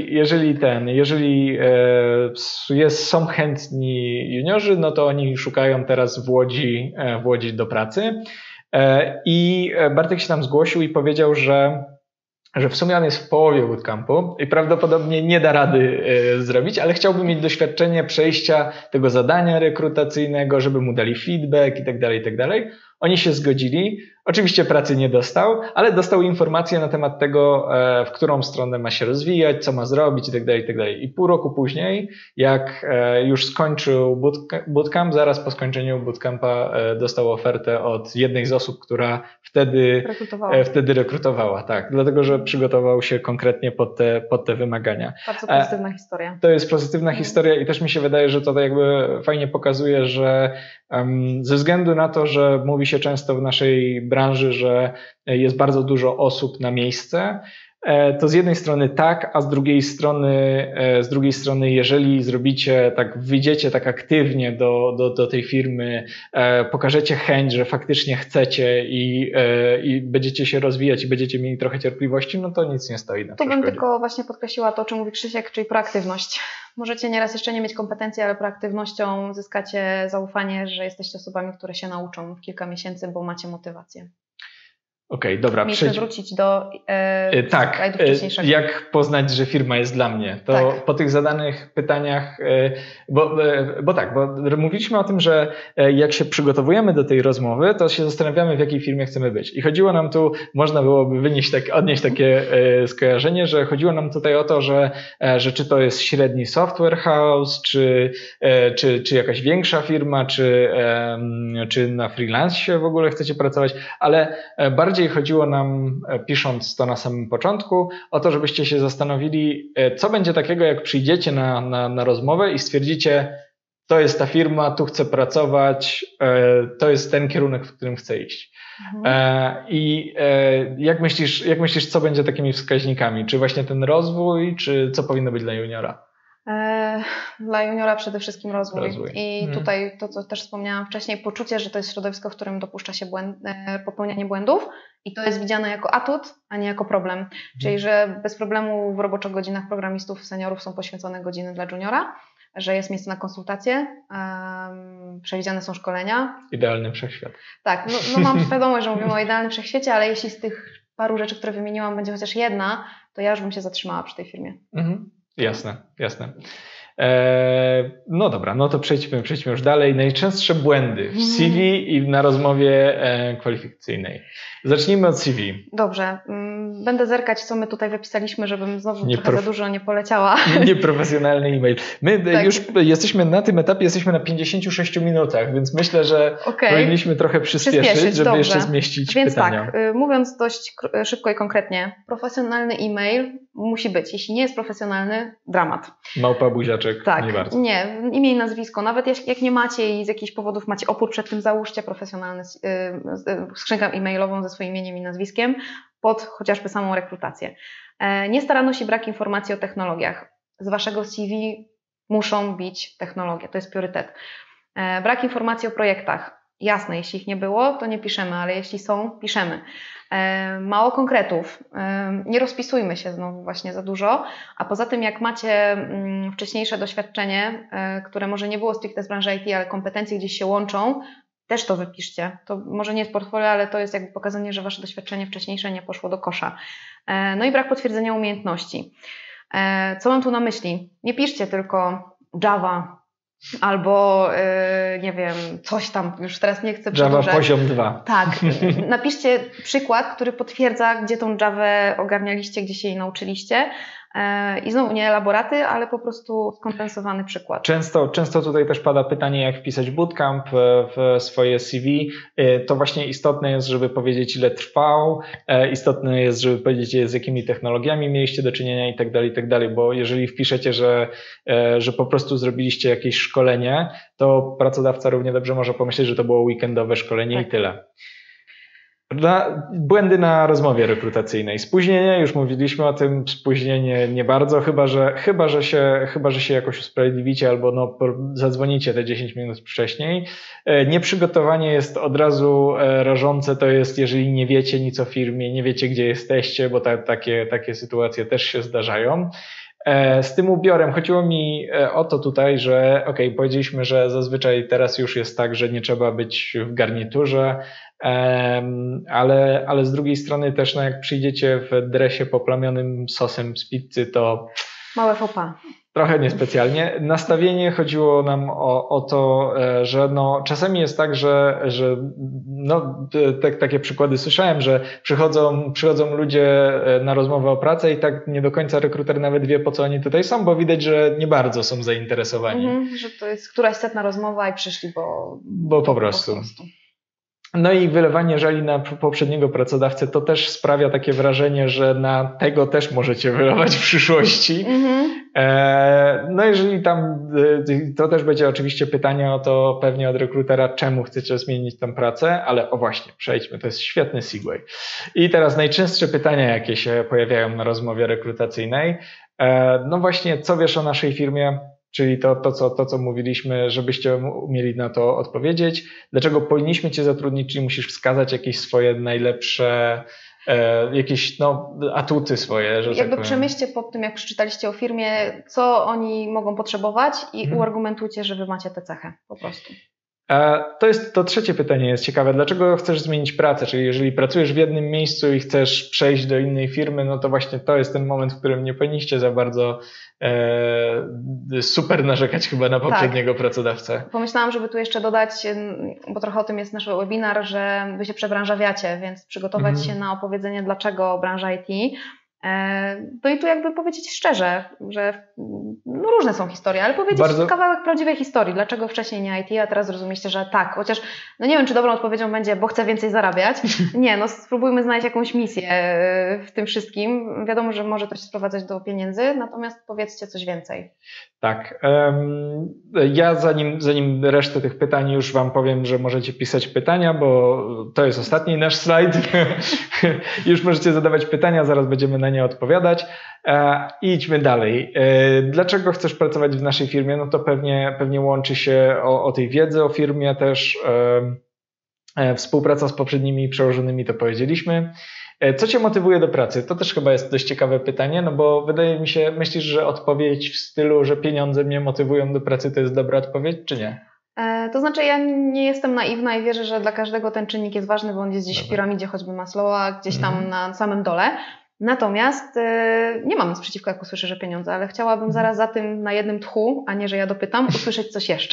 Jeżeli są chętni juniorzy, no to oni szukają teraz w Łodzi do pracy. I Bartek się tam zgłosił i powiedział, że w sumie on jest w połowie bootcampu i prawdopodobnie nie da rady zrobić, ale chciałby mieć doświadczenie przejścia tego zadania rekrutacyjnego, żeby mu dali feedback i tak dalej. Oni się zgodzili. Oczywiście pracy nie dostał, ale dostał informacje na temat tego, w którą stronę ma się rozwijać, co ma zrobić i tak dalej. I pół roku później, jak już skończył bootcamp, zaraz po skończeniu bootcampa dostał ofertę od jednej z osób, która wtedy rekrutowała. Tak, dlatego, że przygotował się konkretnie pod te wymagania. Bardzo pozytywna historia. To jest pozytywna historia i też mi się wydaje, że to jakby fajnie pokazuje, że ze względu na to, że mówi się często w naszej branży, że jest bardzo dużo osób na miejsce, to z jednej strony tak, a z drugiej strony jeżeli wyjdziecie tak aktywnie do tej firmy, pokażecie chęć, że faktycznie chcecie i będziecie się rozwijać i będziecie mieli trochę cierpliwości, no to nic nie stoi na przeszkodzie. Tu bym tylko właśnie podkreśliła to, o czym mówi Krzysiek, czyli proaktywność. Możecie nieraz jeszcze nie mieć kompetencji, ale proaktywnością zyskacie zaufanie, że jesteście osobami, które się nauczą w kilka miesięcy, bo macie motywację. Okej, dobra. Mieliśmy wrócić do slajdu wcześniejszego. Jak poznać, że firma jest dla mnie? To po tych zadanych pytaniach, bo mówiliśmy o tym, że jak się przygotowujemy do tej rozmowy, to się zastanawiamy, w jakiej firmie chcemy być. I chodziło nam tu, można byłoby odnieść takie skojarzenie, że chodziło nam tutaj o to, że czy to jest średni software house, czy jakaś większa firma, czy na freelancie w ogóle chcecie pracować, ale bardziej chodziło nam, pisząc to na samym początku, o to, żebyście się zastanowili, co będzie takiego, jak przyjdziecie na rozmowę i stwierdzicie, to jest ta firma, tu chcę pracować, to jest ten kierunek, w którym chcę iść. I jak myślisz, co będzie takimi wskaźnikami? Czy właśnie ten rozwój, czy co powinno być dla juniora? Dla juniora przede wszystkim rozwój. I tutaj to, co też wspomniałam wcześniej, poczucie, że to jest środowisko, w którym dopuszcza się popełnianie błędów i to jest widziane jako atut, a nie jako problem. Czyli, że bez problemu w roboczych godzinach programistów, seniorów są poświęcone godziny dla juniora, że jest miejsce na konsultacje, przewidziane są szkolenia. Idealny wszechświat. Tak, no mam świadomość, że mówimy o idealnym wszechświecie, ale jeśli z tych paru rzeczy, które wymieniłam, będzie chociaż jedna, to ja już bym się zatrzymała przy tej firmie. Jasne. No dobra, no to przejdźmy już dalej. Najczęstsze błędy w CV i na rozmowie kwalifikacyjnej. Zacznijmy od CV. Dobrze. Będę zerkać, co my tutaj wypisaliśmy, żebym znowu trochę za dużo nie poleciała. Nieprofesjonalny e-mail. My już jesteśmy na tym etapie, jesteśmy na 56 minutach, więc myślę, że powinniśmy trochę przyspieszyć, żeby jeszcze zmieścić pytania. Więc tak, mówiąc dość szybko i konkretnie, profesjonalny e-mail musi być. Jeśli nie jest profesjonalny, dramat. Małpa, buziaczek, nie bardzo. Nie, imię i nazwisko. Nawet jak nie macie i z jakichś powodów macie opór przed tym, załóżcie profesjonalną skrzynkę e-mailową ze swoim imieniem i nazwiskiem pod chociażby samą rekrutację. Niestaranność i brak informacji o technologiach. Z waszego CV muszą bić technologie, to jest priorytet. Brak informacji o projektach. Jasne, jeśli ich nie było, to nie piszemy, ale jeśli są, piszemy. Mało konkretów. Nie rozpisujmy się znowu właśnie za dużo, a poza tym jak macie wcześniejsze doświadczenie, które może nie było stricte z branży IT, ale kompetencje gdzieś się łączą, też to wypiszcie. To może nie jest portfolio, ale to jest jakby pokazanie, że wasze doświadczenie wcześniejsze nie poszło do kosza. No i brak potwierdzenia umiejętności. Co mam tu na myśli? Nie piszcie tylko Java, albo nie wiem, coś tam, już teraz nie chcę przedłużać. Java poziom 2. Tak, napiszcie przykład, który potwierdza, gdzie tą Javę ogarnialiście, gdzie się jej nauczyliście I znowu nie elaboraty, ale po prostu skondensowany przykład. Często tutaj też pada pytanie, jak wpisać bootcamp w swoje CV. To właśnie istotne jest, żeby powiedzieć, ile trwał, istotne jest, żeby powiedzieć, z jakimi technologiami mieliście do czynienia i tak dalej, bo jeżeli wpiszecie, że po prostu zrobiliście jakieś szkolenie, to pracodawca równie dobrze może pomyśleć, że to było weekendowe szkolenie tak. I tyle. Błędy na rozmowie rekrutacyjnej. Spóźnienie, już mówiliśmy o tym, spóźnienie nie bardzo, chyba że się jakoś usprawiedliwicie albo zadzwonicie te 10 minut wcześniej. Nieprzygotowanie jest od razu rażące, to jest jeżeli nie wiecie nic o firmie, nie wiecie gdzie jesteście, bo takie sytuacje też się zdarzają. Z tym ubiorem chodziło mi o to tutaj, że powiedzieliśmy, że zazwyczaj teraz już jest tak, że nie trzeba być w garniturze, ale z drugiej strony też jak przyjdziecie w dresie poplamionym sosem z pizzy, to małe faux pas. Trochę niespecjalnie. Nastawienie chodziło nam o to, że czasami jest tak, że takie przykłady słyszałem, że przychodzą ludzie na rozmowę o pracę i tak nie do końca rekruter nawet wie, po co oni tutaj są, bo widać, że nie bardzo są zainteresowani. Że to jest któraś setna rozmowa i przyszli, bo po prostu. No i wylewanie żali na poprzedniego pracodawcę to też sprawia takie wrażenie, że na tego też możecie wylewać w przyszłości. No jeżeli to też będzie oczywiście pytanie o to pewnie od rekrutera, czemu chcecie zmienić tę pracę, ale właśnie, przejdźmy, to jest świetny segue. I teraz najczęstsze pytania, jakie się pojawiają na rozmowie rekrutacyjnej. No właśnie, co wiesz o naszej firmie? Czyli to, co mówiliśmy, żebyście umieli na to odpowiedzieć. Dlaczego powinniśmy Cię zatrudnić, czyli musisz wskazać jakieś swoje najlepsze, jakieś atuty swoje. Że jakby tak przemyślcie po tym, jak przeczytaliście o firmie, co oni mogą potrzebować i uargumentujcie, że Wy macie tę cechę po prostu. To trzecie pytanie jest ciekawe. Dlaczego chcesz zmienić pracę? Czyli jeżeli pracujesz w jednym miejscu i chcesz przejść do innej firmy, no to właśnie to jest ten moment, w którym nie powinniście za bardzo super narzekać chyba na poprzedniego pracodawcę. Pomyślałam, żeby tu jeszcze dodać, bo trochę o tym jest nasz webinar, że Wy się przebranżawiacie, więc przygotować się na opowiedzenie, dlaczego branża IT. No i tu jakby powiedzieć szczerze, że różne są historie, ale powiedzieć kawałek prawdziwej historii, dlaczego wcześniej nie IT, a teraz zrozumieliście, że tak, chociaż nie wiem, czy dobrą odpowiedzią będzie, bo chcę więcej zarabiać. Nie, spróbujmy znaleźć jakąś misję w tym wszystkim. Wiadomo, że może to się sprowadzać do pieniędzy, natomiast powiedzcie coś więcej. Tak. Ja zanim resztę tych pytań już Wam powiem, że możecie pisać pytania, bo to jest ostatni nasz slajd. Już możecie zadawać pytania, zaraz będziemy na nie odpowiadać. Idźmy dalej. Dlaczego chcesz pracować w naszej firmie? No to pewnie łączy się o tej wiedzy o firmie też. Współpraca z poprzednimi przełożonymi, to powiedzieliśmy. Co Cię motywuje do pracy? To też chyba jest dość ciekawe pytanie, no bo wydaje mi się, myślisz, że odpowiedź w stylu, że pieniądze mnie motywują do pracy, to jest dobra odpowiedź, czy nie? To znaczy ja nie jestem naiwna i wierzę, że dla każdego ten czynnik jest ważny, bo on jest gdzieś w piramidzie choćby Maslowa, gdzieś tam na samym dole. Natomiast nie mam nic przeciwko, jak usłyszę, że pieniądze, ale chciałabym zaraz za tym na jednym tchu, a nie, że ja dopytam, usłyszeć coś jeszcze,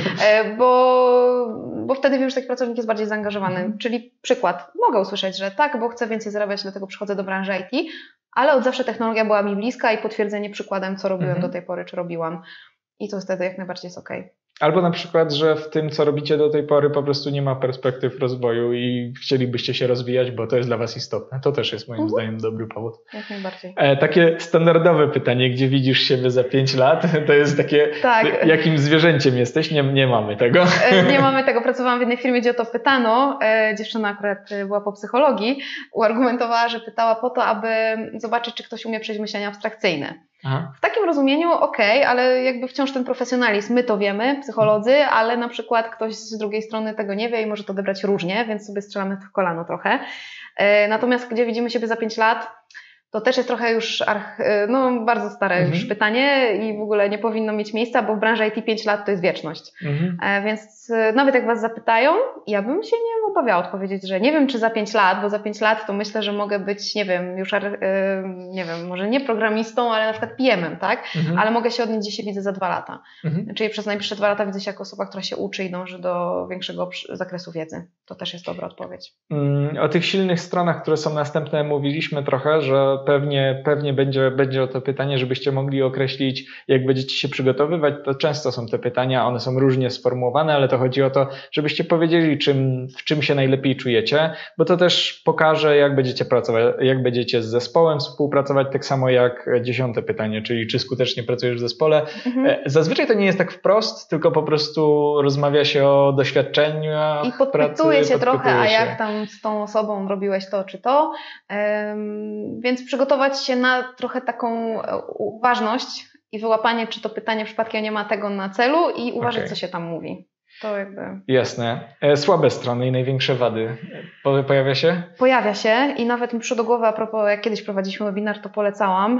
bo wtedy wiem, że taki pracownik jest bardziej zaangażowany. Czyli przykład, mogę usłyszeć, że tak, bo chcę więcej zarabiać, dlatego przychodzę do branży IT, ale od zawsze technologia była mi bliska i potwierdzenie przykładem, co robiłem do tej pory, czy robiłam. I to wtedy jak najbardziej jest okej. Albo na przykład, że w tym, co robicie do tej pory, po prostu nie ma perspektyw rozwoju i chcielibyście się rozwijać, bo to jest dla Was istotne. To też jest moim zdaniem dobry powód. Jak najbardziej. Takie standardowe pytanie, gdzie widzisz siebie za 5 lat? To jest takie, jakim zwierzęciem jesteś? Nie mamy tego. Nie mamy tego. Pracowałam w jednej firmie, gdzie o to pytano. Dziewczyna akurat była po psychologii. Uargumentowała, że pytała po to, aby zobaczyć, czy ktoś umie przejść myślenie abstrakcyjne. Aha. W takim rozumieniu ale jakby wciąż ten profesjonalizm, my to wiemy, psycholodzy, ale na przykład ktoś z drugiej strony tego nie wie i może to odebrać różnie, więc sobie strzelamy w kolano trochę. Natomiast gdzie widzimy siebie za 5 lat, to też jest trochę już bardzo stare już pytanie i w ogóle nie powinno mieć miejsca, bo w branży IT 5 lat to jest wieczność. Więc nawet jak Was zapytają, ja bym się nie obawiała odpowiedzieć, że nie wiem, czy za 5 lat, bo za 5 lat to myślę, że mogę być, nie wiem, już może nie programistą, ale na przykład PM-em, tak? Ale mogę się odnieść, gdzie się widzę za 2 lata. Czyli przez najbliższe 2 lata widzę się jako osoba, która się uczy i dąży do większego zakresu wiedzy. To też jest dobra odpowiedź. O tych silnych stronach, które są następne, mówiliśmy trochę, że pewnie będzie o to pytanie, żebyście mogli określić, jak będziecie się przygotowywać. To często są te pytania, one są różnie sformułowane, ale to chodzi o to, żebyście powiedzieli, w czym się najlepiej czujecie, bo to też pokaże, jak będziecie pracować, jak będziecie z zespołem współpracować, tak samo jak 10. pytanie, czyli czy skutecznie pracujesz w zespole. Zazwyczaj to nie jest tak wprost, tylko po prostu rozmawia się o doświadczeniach i podpytuje się trochę, a jak tam z tą osobą robiłeś to czy to, więc przygotować się na trochę taką uważność i wyłapanie, czy to pytanie przypadkiem nie ma tego na celu i uważać, co się tam mówi. To jakby... Jasne. Słabe strony i największe wady. Pojawia się? Pojawia się i nawet mi przyszło do głowy, a propos, jak kiedyś prowadziliśmy webinar, to polecałam,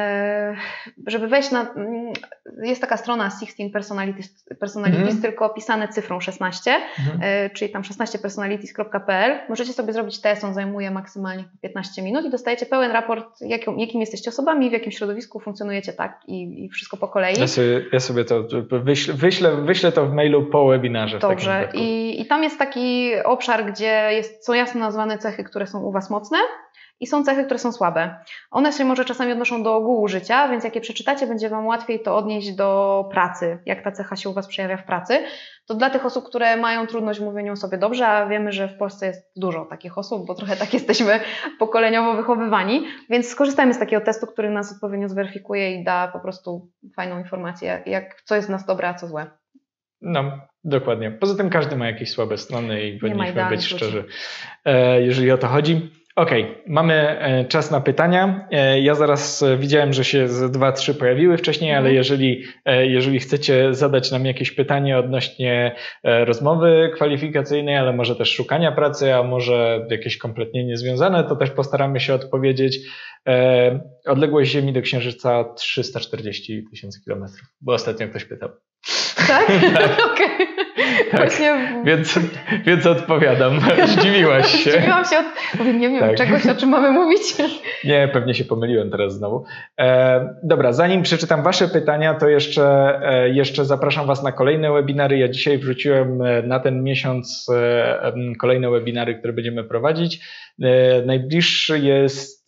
żeby wejść na... Jest taka strona 16 Personalities, tylko pisane cyfrą 16, czyli tam 16personalities.pl. Możecie sobie zrobić test, on zajmuje maksymalnie 15 minut i dostajecie pełen raport, jakim jesteście osobami, w jakim środowisku funkcjonujecie, tak, i wszystko po kolei. Ja sobie to wyślę to w mailu po webinarze. Dobrze. I tam jest taki obszar, gdzie są jasno nazwane cechy, które są u Was mocne i są cechy, które są słabe. One się może czasami odnoszą do ogółu życia, więc jak je przeczytacie, będzie Wam łatwiej to odnieść do pracy, jak ta cecha się u Was przejawia w pracy. To dla tych osób, które mają trudność w mówieniu o sobie dobrze, a wiemy, że w Polsce jest dużo takich osób, bo trochę tak jesteśmy pokoleniowo wychowywani, więc skorzystajmy z takiego testu, który nas odpowiednio zweryfikuje i da po prostu fajną informację, co jest w nas dobre, a co złe. No, dokładnie. Poza tym każdy ma jakieś słabe strony i powinniśmy być szczerzy, jeżeli o to chodzi. Okej, mamy czas na pytania. Ja zaraz widziałem, że się 2-3 pojawiły wcześniej, ale jeżeli chcecie zadać nam jakieś pytanie odnośnie rozmowy kwalifikacyjnej, ale może też szukania pracy, a może jakieś kompletnie niezwiązane, to też postaramy się odpowiedzieć. Odległość Ziemi do Księżyca 340 000 kilometrów, bo ostatnio ktoś pytał. Tak? Okej. Tak. Więc odpowiadam. Zdziwiłaś się. Zdziwiłam się. Mówię, nie wiem czegoś, o czym mamy mówić. Nie, pewnie się pomyliłem teraz znowu. Dobra, zanim przeczytam Wasze pytania, to jeszcze zapraszam Was na kolejne webinary. Ja dzisiaj wrzuciłem na ten miesiąc kolejne webinary, które będziemy prowadzić. Najbliższy jest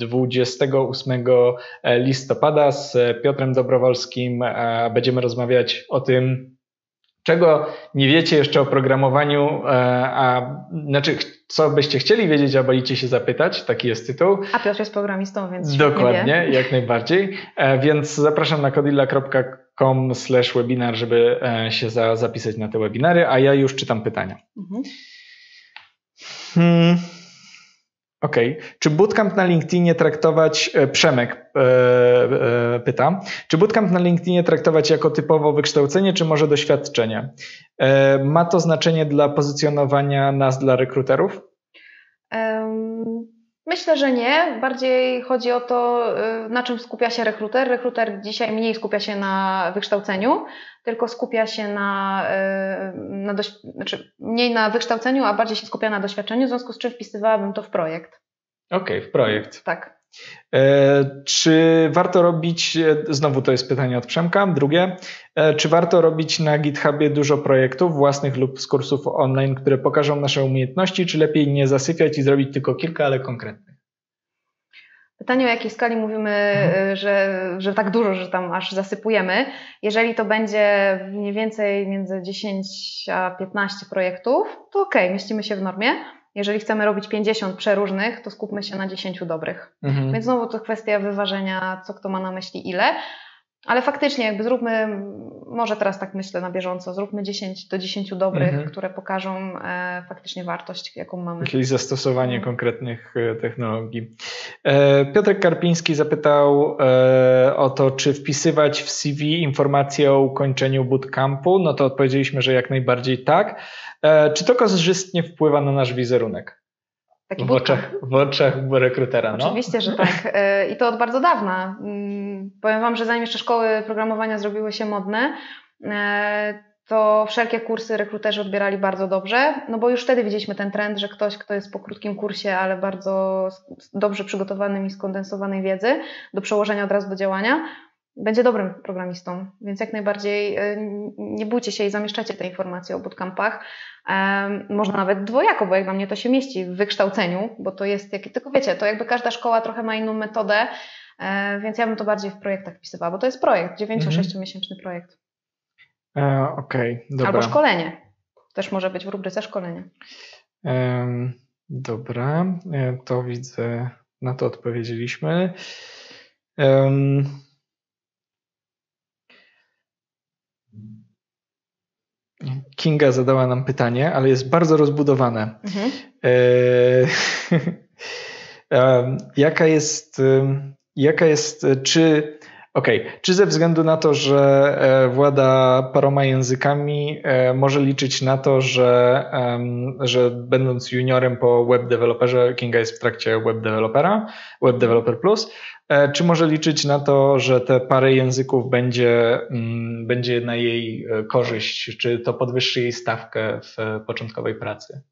28 listopada z Piotrem Dobrowolskim. Będziemy rozmawiać o tym, czego nie wiecie jeszcze o programowaniu, znaczy co byście chcieli wiedzieć, a boicie się zapytać, taki jest tytuł. A Piotr jest programistą, więc dokładnie, jak najbardziej. Więc zapraszam na codilla.com/webinar, żeby się zapisać na te webinary, a ja już czytam pytania. Okej. Czy bootcamp na LinkedInie traktować, Przemek pyta, czy bootcamp na LinkedInie traktować jako typowo wykształcenie, czy może doświadczenie? Ma to znaczenie dla pozycjonowania nas dla rekruterów? Myślę, że nie. Bardziej chodzi o to, na czym skupia się rekruter. Rekruter dzisiaj mniej skupia się na wykształceniu, tylko skupia się mniej na wykształceniu, a bardziej się skupia na doświadczeniu, w związku z czym wpisywałabym to w projekt. Okej, w projekt. Tak. Czy warto robić, znowu to jest pytanie od Przemka, drugie, czy warto robić na GitHubie dużo projektów własnych lub z kursów online, które pokażą nasze umiejętności, czy lepiej nie zasypiać i zrobić tylko kilka, ale konkretnych? Pytanie, o jakiej skali mówimy, że tak dużo, że tam aż zasypujemy. Jeżeli to będzie mniej więcej między 10 a 15 projektów, to okej, mieścimy się w normie. Jeżeli chcemy robić 50 przeróżnych, to skupmy się na 10 dobrych. Więc znowu to kwestia wyważenia, co kto ma na myśli ile. Ale faktycznie jakby zróbmy, może teraz tak myślę na bieżąco, zróbmy 10 do 10 dobrych, które pokażą faktycznie wartość, jaką mamy. Jakieś zastosowanie konkretnych technologii. Piotrek Karpiński zapytał o to, czy wpisywać w CV informacje o ukończeniu bootcampu. No to odpowiedzieliśmy, że jak najbardziej tak. Czy to korzystnie wpływa na nasz wizerunek? W oczach rekrutera. Oczywiście, że tak. I to od bardzo dawna. Powiem Wam, że zanim jeszcze szkoły programowania zrobiły się modne, to wszelkie kursy rekruterzy odbierali bardzo dobrze, no bo już wtedy widzieliśmy ten trend, że ktoś, kto jest po krótkim kursie, ale bardzo dobrze przygotowanym i skondensowanej wiedzy, do przełożenia od razu do działania, będzie dobrym programistą, więc jak najbardziej nie bójcie się i zamieszczacie te informacje o bootcampach. Można nawet dwojako, bo jak dla mnie to się mieści w wykształceniu, bo to jest, tylko wiecie, to jakby każda szkoła trochę ma inną metodę, więc ja bym to bardziej w projektach wpisywała, bo to jest projekt, 9-6 miesięczny projekt. Okej, dobra. Albo szkolenie, też może być w rubryce szkolenie. Dobra, to widzę, na to odpowiedzieliśmy. Kinga zadała nam pytanie, ale jest bardzo rozbudowane. Jaka jest, czy ze względu na to, że włada paroma językami, może liczyć na to, że będąc juniorem po web developerze, Kinga jest w trakcie web developer plus, czy może liczyć na to, że te parę języków będzie na jej korzyść, czy to podwyższy jej stawkę w początkowej pracy?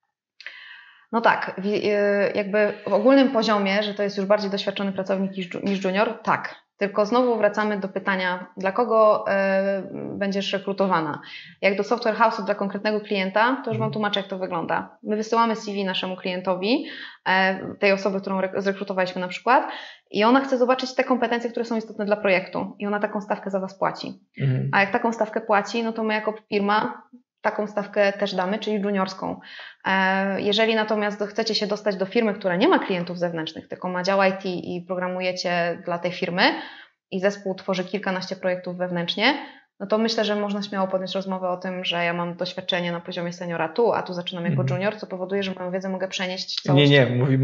No tak, jakby w ogólnym poziomie, że to jest już bardziej doświadczony pracownik niż junior, tak. Tylko znowu wracamy do pytania, dla kogo będziesz rekrutowana. Jak do software house'u dla konkretnego klienta, to już Wam tłumaczę, jak to wygląda. My wysyłamy CV naszemu klientowi, tej osoby, którą zrekrutowaliśmy na przykład, i ona chce zobaczyć te kompetencje, które są istotne dla projektu, i ona taką stawkę za Was płaci. A jak taką stawkę płaci, no to my jako firma taką stawkę też damy, czyli juniorską. Jeżeli natomiast chcecie się dostać do firmy, która nie ma klientów zewnętrznych, tylko ma dział IT i programujecie dla tej firmy i zespół tworzy kilkanaście projektów wewnętrznie, no to myślę, że można śmiało podjąć rozmowę o tym, że ja mam doświadczenie na poziomie seniora a tu zaczynam jako junior, co powoduje, że moją wiedzę mogę przenieść całościowo. Nie, mówimy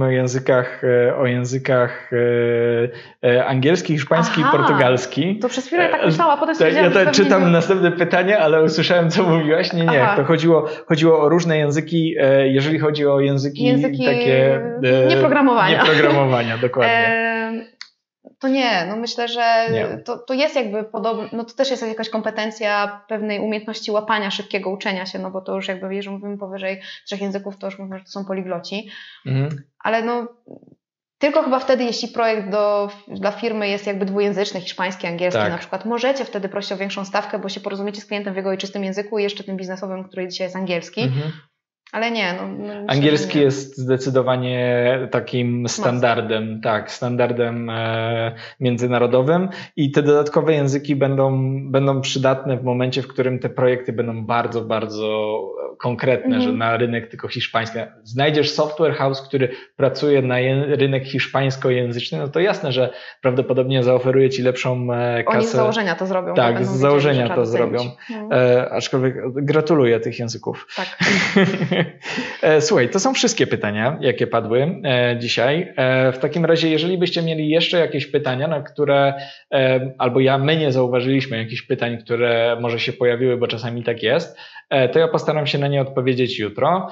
o językach angielski, hiszpański i portugalski. To przez chwilę tak myślałam, a potem stwierdziłam, ja czytam następne pytanie, ale usłyszałem, co mówiłaś. Nie, to chodziło o różne języki, jeżeli chodzi o języki takie... Nieprogramowania, dokładnie. To nie, no myślę, że to jest jakby podobne, no to też jest jakaś kompetencja pewnej umiejętności łapania, szybkiego uczenia się, no bo to już jakby, jeżeli mówimy powyżej 3 języków, to już mówimy, że to są poligloci, ale no tylko chyba wtedy, jeśli projekt dla firmy jest jakby dwujęzyczny, hiszpański, angielski na przykład, możecie wtedy prosić o większą stawkę, bo się porozumiecie z klientem w jego ojczystym języku i jeszcze tym biznesowym, który dzisiaj jest angielski. Ale nie. Angielski jest zdecydowanie takim standardem, standardem międzynarodowym i te dodatkowe języki będą przydatne w momencie, w którym te projekty będą bardzo, bardzo konkretne, że na rynek tylko hiszpański. Znajdziesz software house, który pracuje na rynek hiszpańskojęzyczny, no to jasne, że prawdopodobnie zaoferuje Ci lepszą kasę. Oni z założenia to zrobią. Tak, z założenia to zrobią. Aczkolwiek gratuluję tych języków. Tak. Słuchaj, to są wszystkie pytania, jakie padły dzisiaj. W takim razie, jeżeli byście mieli jeszcze jakieś pytania, na które albo my nie zauważyliśmy jakichś pytań, które może się pojawiły, bo czasami tak jest, to ja postaram się na nie odpowiedzieć jutro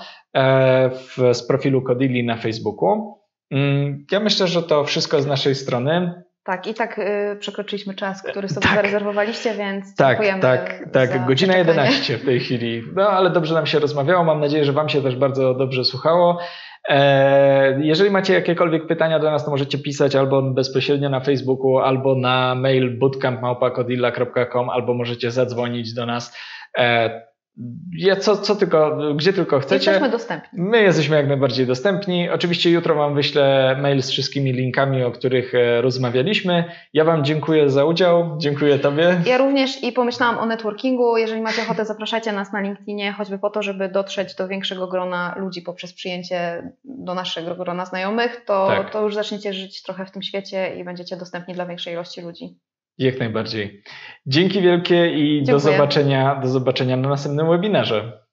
z profilu Codilli na Facebooku. Ja myślę, że to wszystko z naszej strony. Tak, i tak przekroczyliśmy czas, który sobie zarezerwowaliście, więc dziękujemy. Tak, godzina 11 w tej chwili. No ale dobrze nam się rozmawiało, mam nadzieję, że Wam się też bardzo dobrze słuchało. Jeżeli macie jakiekolwiek pytania do nas, to możecie pisać albo bezpośrednio na Facebooku, albo na mail bootcamp@codilla.com, albo możecie zadzwonić do nas. Gdzie tylko chcecie. Jesteśmy dostępni. My jesteśmy jak najbardziej dostępni. Oczywiście jutro Wam wyślę mail z wszystkimi linkami, o których rozmawialiśmy. Ja Wam dziękuję za udział. Dziękuję Tobie. Ja również i pomyślałam o networkingu. Jeżeli macie ochotę, zapraszajcie nas na LinkedInie, choćby po to, żeby dotrzeć do większego grona ludzi poprzez przyjęcie do naszego grona znajomych, to już zaczniecie żyć trochę w tym świecie i będziecie dostępni dla większej ilości ludzi. Jak najbardziej. Dzięki wielkie i do zobaczenia na następnym webinarze.